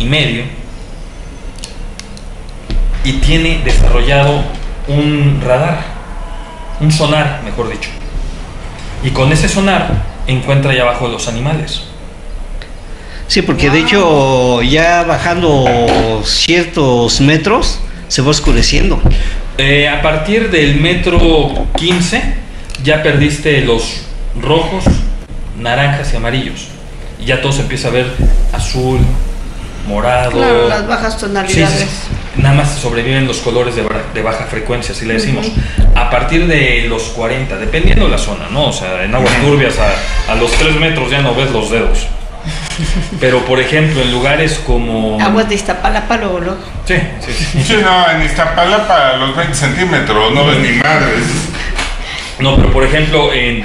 Speaker 5: y tiene desarrollado un radar, un sonar, mejor dicho. Y con ese sonar encuentra allá abajo los animales.
Speaker 3: Sí, porque de hecho ya bajando ciertos metros se va oscureciendo.
Speaker 5: A partir del metro 15 ya perdiste los rojos, naranjas y amarillos. Y ya todo se empieza a ver azul, morado.
Speaker 7: Claro, las bajas tonalidades.
Speaker 5: Sí, sí. Nada más sobreviven los colores de baja frecuencia, así le decimos. A partir de los 40, dependiendo de la zona, ¿no? O sea, en aguas turbias a los 3 metros ya no ves los dedos. Pero por ejemplo, en lugares como...
Speaker 7: Aguas de Iztapalapa, luego.
Speaker 5: Sí, sí, sí.
Speaker 1: Sí, no, en Iztapalapa los 20 centímetros, no ves ni madres.
Speaker 5: No, pero por ejemplo, en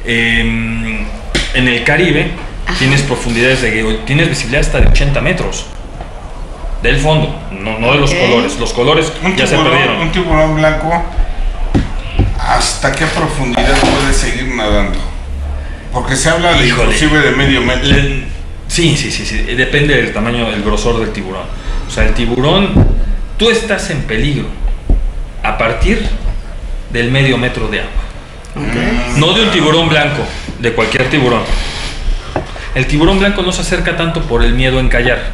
Speaker 5: el Caribe tienes profundidades tienes visibilidad hasta de 80 metros del fondo, no de los colores. Los colores ya se perdieron.
Speaker 1: Un tiburón blanco, ¿hasta qué profundidad puede seguir nadando? Porque se habla de
Speaker 5: Híjole.
Speaker 1: inclusive de medio metro.
Speaker 5: Sí, depende del tamaño, del grosor del tiburón. O sea, el tiburón, tú estás en peligro a partir del medio metro de agua. No de un tiburón blanco, de cualquier tiburón. El tiburón blanco no se acerca tanto por el miedo a encallar.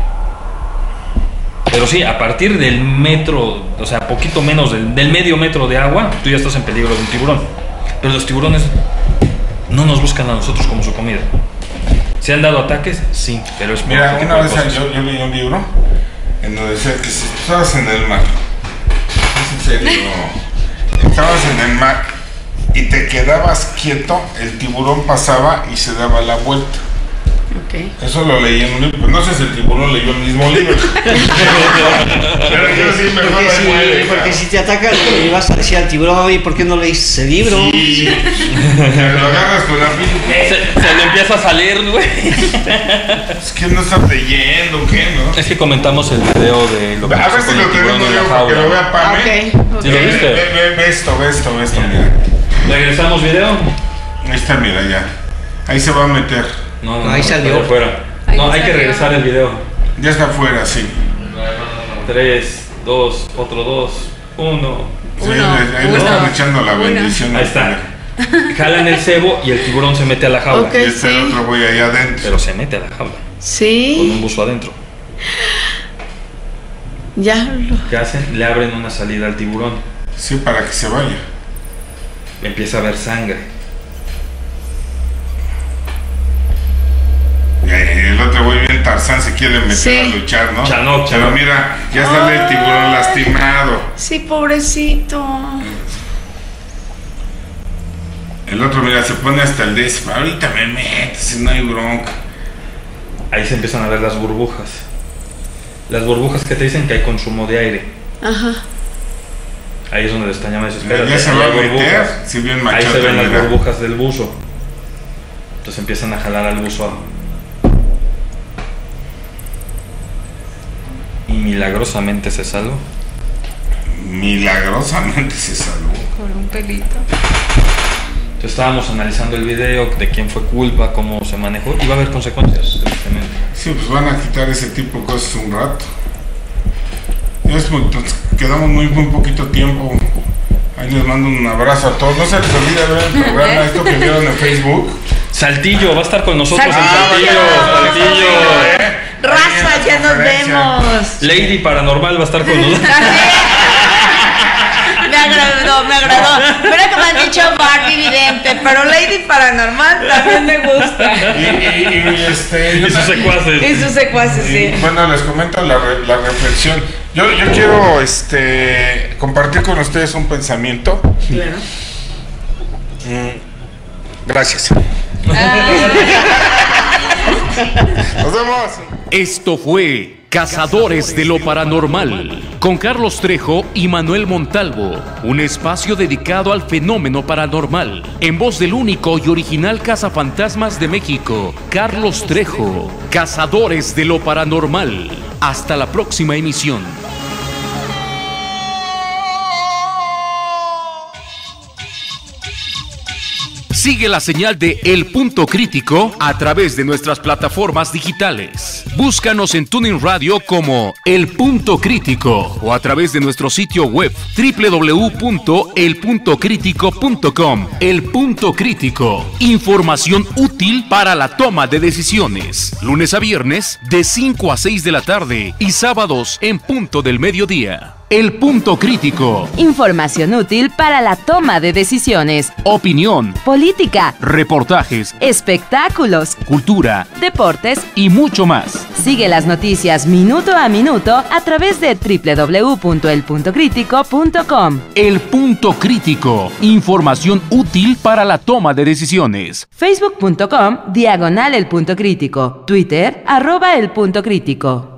Speaker 5: Pero sí, a partir del metro, o sea, poquito menos del medio metro de agua, tú ya estás en peligro de un tiburón. Pero los tiburones no nos buscan a nosotros como su comida. ¿Se han dado ataques? Sí, pero es por
Speaker 1: Mira,
Speaker 5: otro tipo
Speaker 1: una
Speaker 5: de
Speaker 1: vez
Speaker 5: cosas.
Speaker 1: yo leí un libro en donde decía que si estabas en el mar, es en serio, estabas en el mar y te quedabas quieto, el tiburón pasaba y se daba la vuelta.
Speaker 7: Okay.
Speaker 1: Eso lo leí en un libro, pues no sé si el tiburón leyó el mismo libro. Pero yo sí mejor
Speaker 3: Porque,
Speaker 1: me muere.
Speaker 3: porque si te atacan y vas a decir al tiburón, oye, ¿por qué no leíste el libro?
Speaker 1: Sí, lo agarras con la
Speaker 5: Se le empieza a salir, güey.
Speaker 1: Es que no estás leyendo, ¿qué, no?
Speaker 5: Es que comentamos el video de lo que
Speaker 1: A ver
Speaker 5: pasó
Speaker 1: si
Speaker 5: con
Speaker 1: lo
Speaker 5: el tiburón
Speaker 1: tenemos
Speaker 5: en la
Speaker 1: yo, porque lo
Speaker 5: jaula.
Speaker 1: vea Pame.
Speaker 7: Ok.
Speaker 5: ¿Sí lo viste?
Speaker 1: Ve esto, mira.
Speaker 5: ¿Regresamos video?
Speaker 1: Ahí está, mira, ya. Ahí se va a meter.
Speaker 5: No,
Speaker 3: Ahí salió.
Speaker 5: está afuera.
Speaker 4: Ahí
Speaker 5: No, hay que
Speaker 4: salió.
Speaker 5: regresar el video.
Speaker 1: Ya está afuera, sí.
Speaker 5: 3, 2, otro 2, 1.
Speaker 1: Sí,
Speaker 4: Uno,
Speaker 1: ahí le están echando la
Speaker 4: uno.
Speaker 1: bendición.
Speaker 5: Ahí está. Jalan el cebo y el tiburón se mete a la jaula.
Speaker 7: Ok.
Speaker 1: Y este
Speaker 7: Sí.
Speaker 1: otro voy allá adentro.
Speaker 5: Pero se mete a la jaula con un
Speaker 7: Sí,
Speaker 5: buzo adentro.
Speaker 7: ya lo...
Speaker 5: ¿Qué hacen? Le abren una salida al tiburón.
Speaker 1: Sí, para que se vaya.
Speaker 5: Empieza a ver sangre.
Speaker 1: Y el otro güey bien Tarzán se quiere meter
Speaker 7: Sí.
Speaker 1: a luchar, ¿no?
Speaker 5: Chanok.
Speaker 1: Pero mira, ya sale el tiburón lastimado.
Speaker 7: Sí, pobrecito.
Speaker 1: El otro, mira, se pone hasta el décimo. Ahorita me metes, no hay bronca.
Speaker 5: Ahí se empiezan a ver las burbujas. Las burbujas que te dicen que hay consumo de aire.
Speaker 7: Ajá.
Speaker 5: Ahí es donde le están llamando. Espérate,
Speaker 1: Ya se
Speaker 5: ahí
Speaker 1: va a
Speaker 5: hay
Speaker 1: meter,
Speaker 5: burbujas.
Speaker 1: si bien
Speaker 5: Ahí
Speaker 1: machote,
Speaker 5: se ven las
Speaker 1: mira.
Speaker 5: burbujas del buzo. Entonces empiezan a jalar al buzo. Y milagrosamente se salvó.
Speaker 1: Milagrosamente se salvó.
Speaker 4: Por un pelito.
Speaker 5: Entonces estábamos analizando el video de quién fue culpa, cómo se manejó. Y va a haber consecuencias, tristemente.
Speaker 1: Sí, pues van a quitar ese tipo de cosas un rato. Entonces, quedamos muy poquito tiempo. Ahí les mando un abrazo a todos. No se les olvide ver el programa, esto que vieron en Facebook.
Speaker 5: Saltillo, va a estar con nosotros en
Speaker 7: Saltillo.
Speaker 5: Saltillo. Saltillo.
Speaker 7: Raza, ya nos
Speaker 1: conferencia.
Speaker 7: vemos.
Speaker 5: Lady Paranormal va a estar con nosotros.
Speaker 7: Me agradó. Mira que me han dicho Barbie vidente, pero Lady Paranormal también me gusta.
Speaker 5: Y sus secuaces.
Speaker 7: Y sus secuaces, sí.
Speaker 1: Bueno, les comento la reflexión. Yo quiero compartir con ustedes un pensamiento.
Speaker 7: Claro.
Speaker 1: Gracias. Nos vemos.
Speaker 2: Esto fue Cazadores de lo Paranormal, con Carlos Trejo y Manuel Montalvo, un espacio dedicado al fenómeno paranormal, en voz del único y original cazafantasmas de México, Carlos Trejo. Cazadores de lo Paranormal. Hasta la próxima emisión. Sigue la señal de El Punto Crítico a través de nuestras plataformas digitales. Búscanos en TuneIn Radio como El Punto Crítico o a través de nuestro sitio web www.elpuntocritico.com. El Punto Crítico. Información útil para la toma de decisiones. Lunes a viernes de 5 a 6 de la tarde y sábados en punto del mediodía. El Punto Crítico.
Speaker 6: Información útil para la toma de decisiones.
Speaker 2: Opinión,
Speaker 6: Política,
Speaker 2: reportajes,
Speaker 6: espectáculos,
Speaker 2: cultura
Speaker 6: deportes.
Speaker 2: y mucho más.
Speaker 6: Sigue las noticias minuto a minuto a través de www.elpuntocritico.com.
Speaker 2: El Punto Crítico. Información útil para la toma de decisiones.
Speaker 6: Facebook.com/El Punto Crítico. Twitter @El Punto Crítico.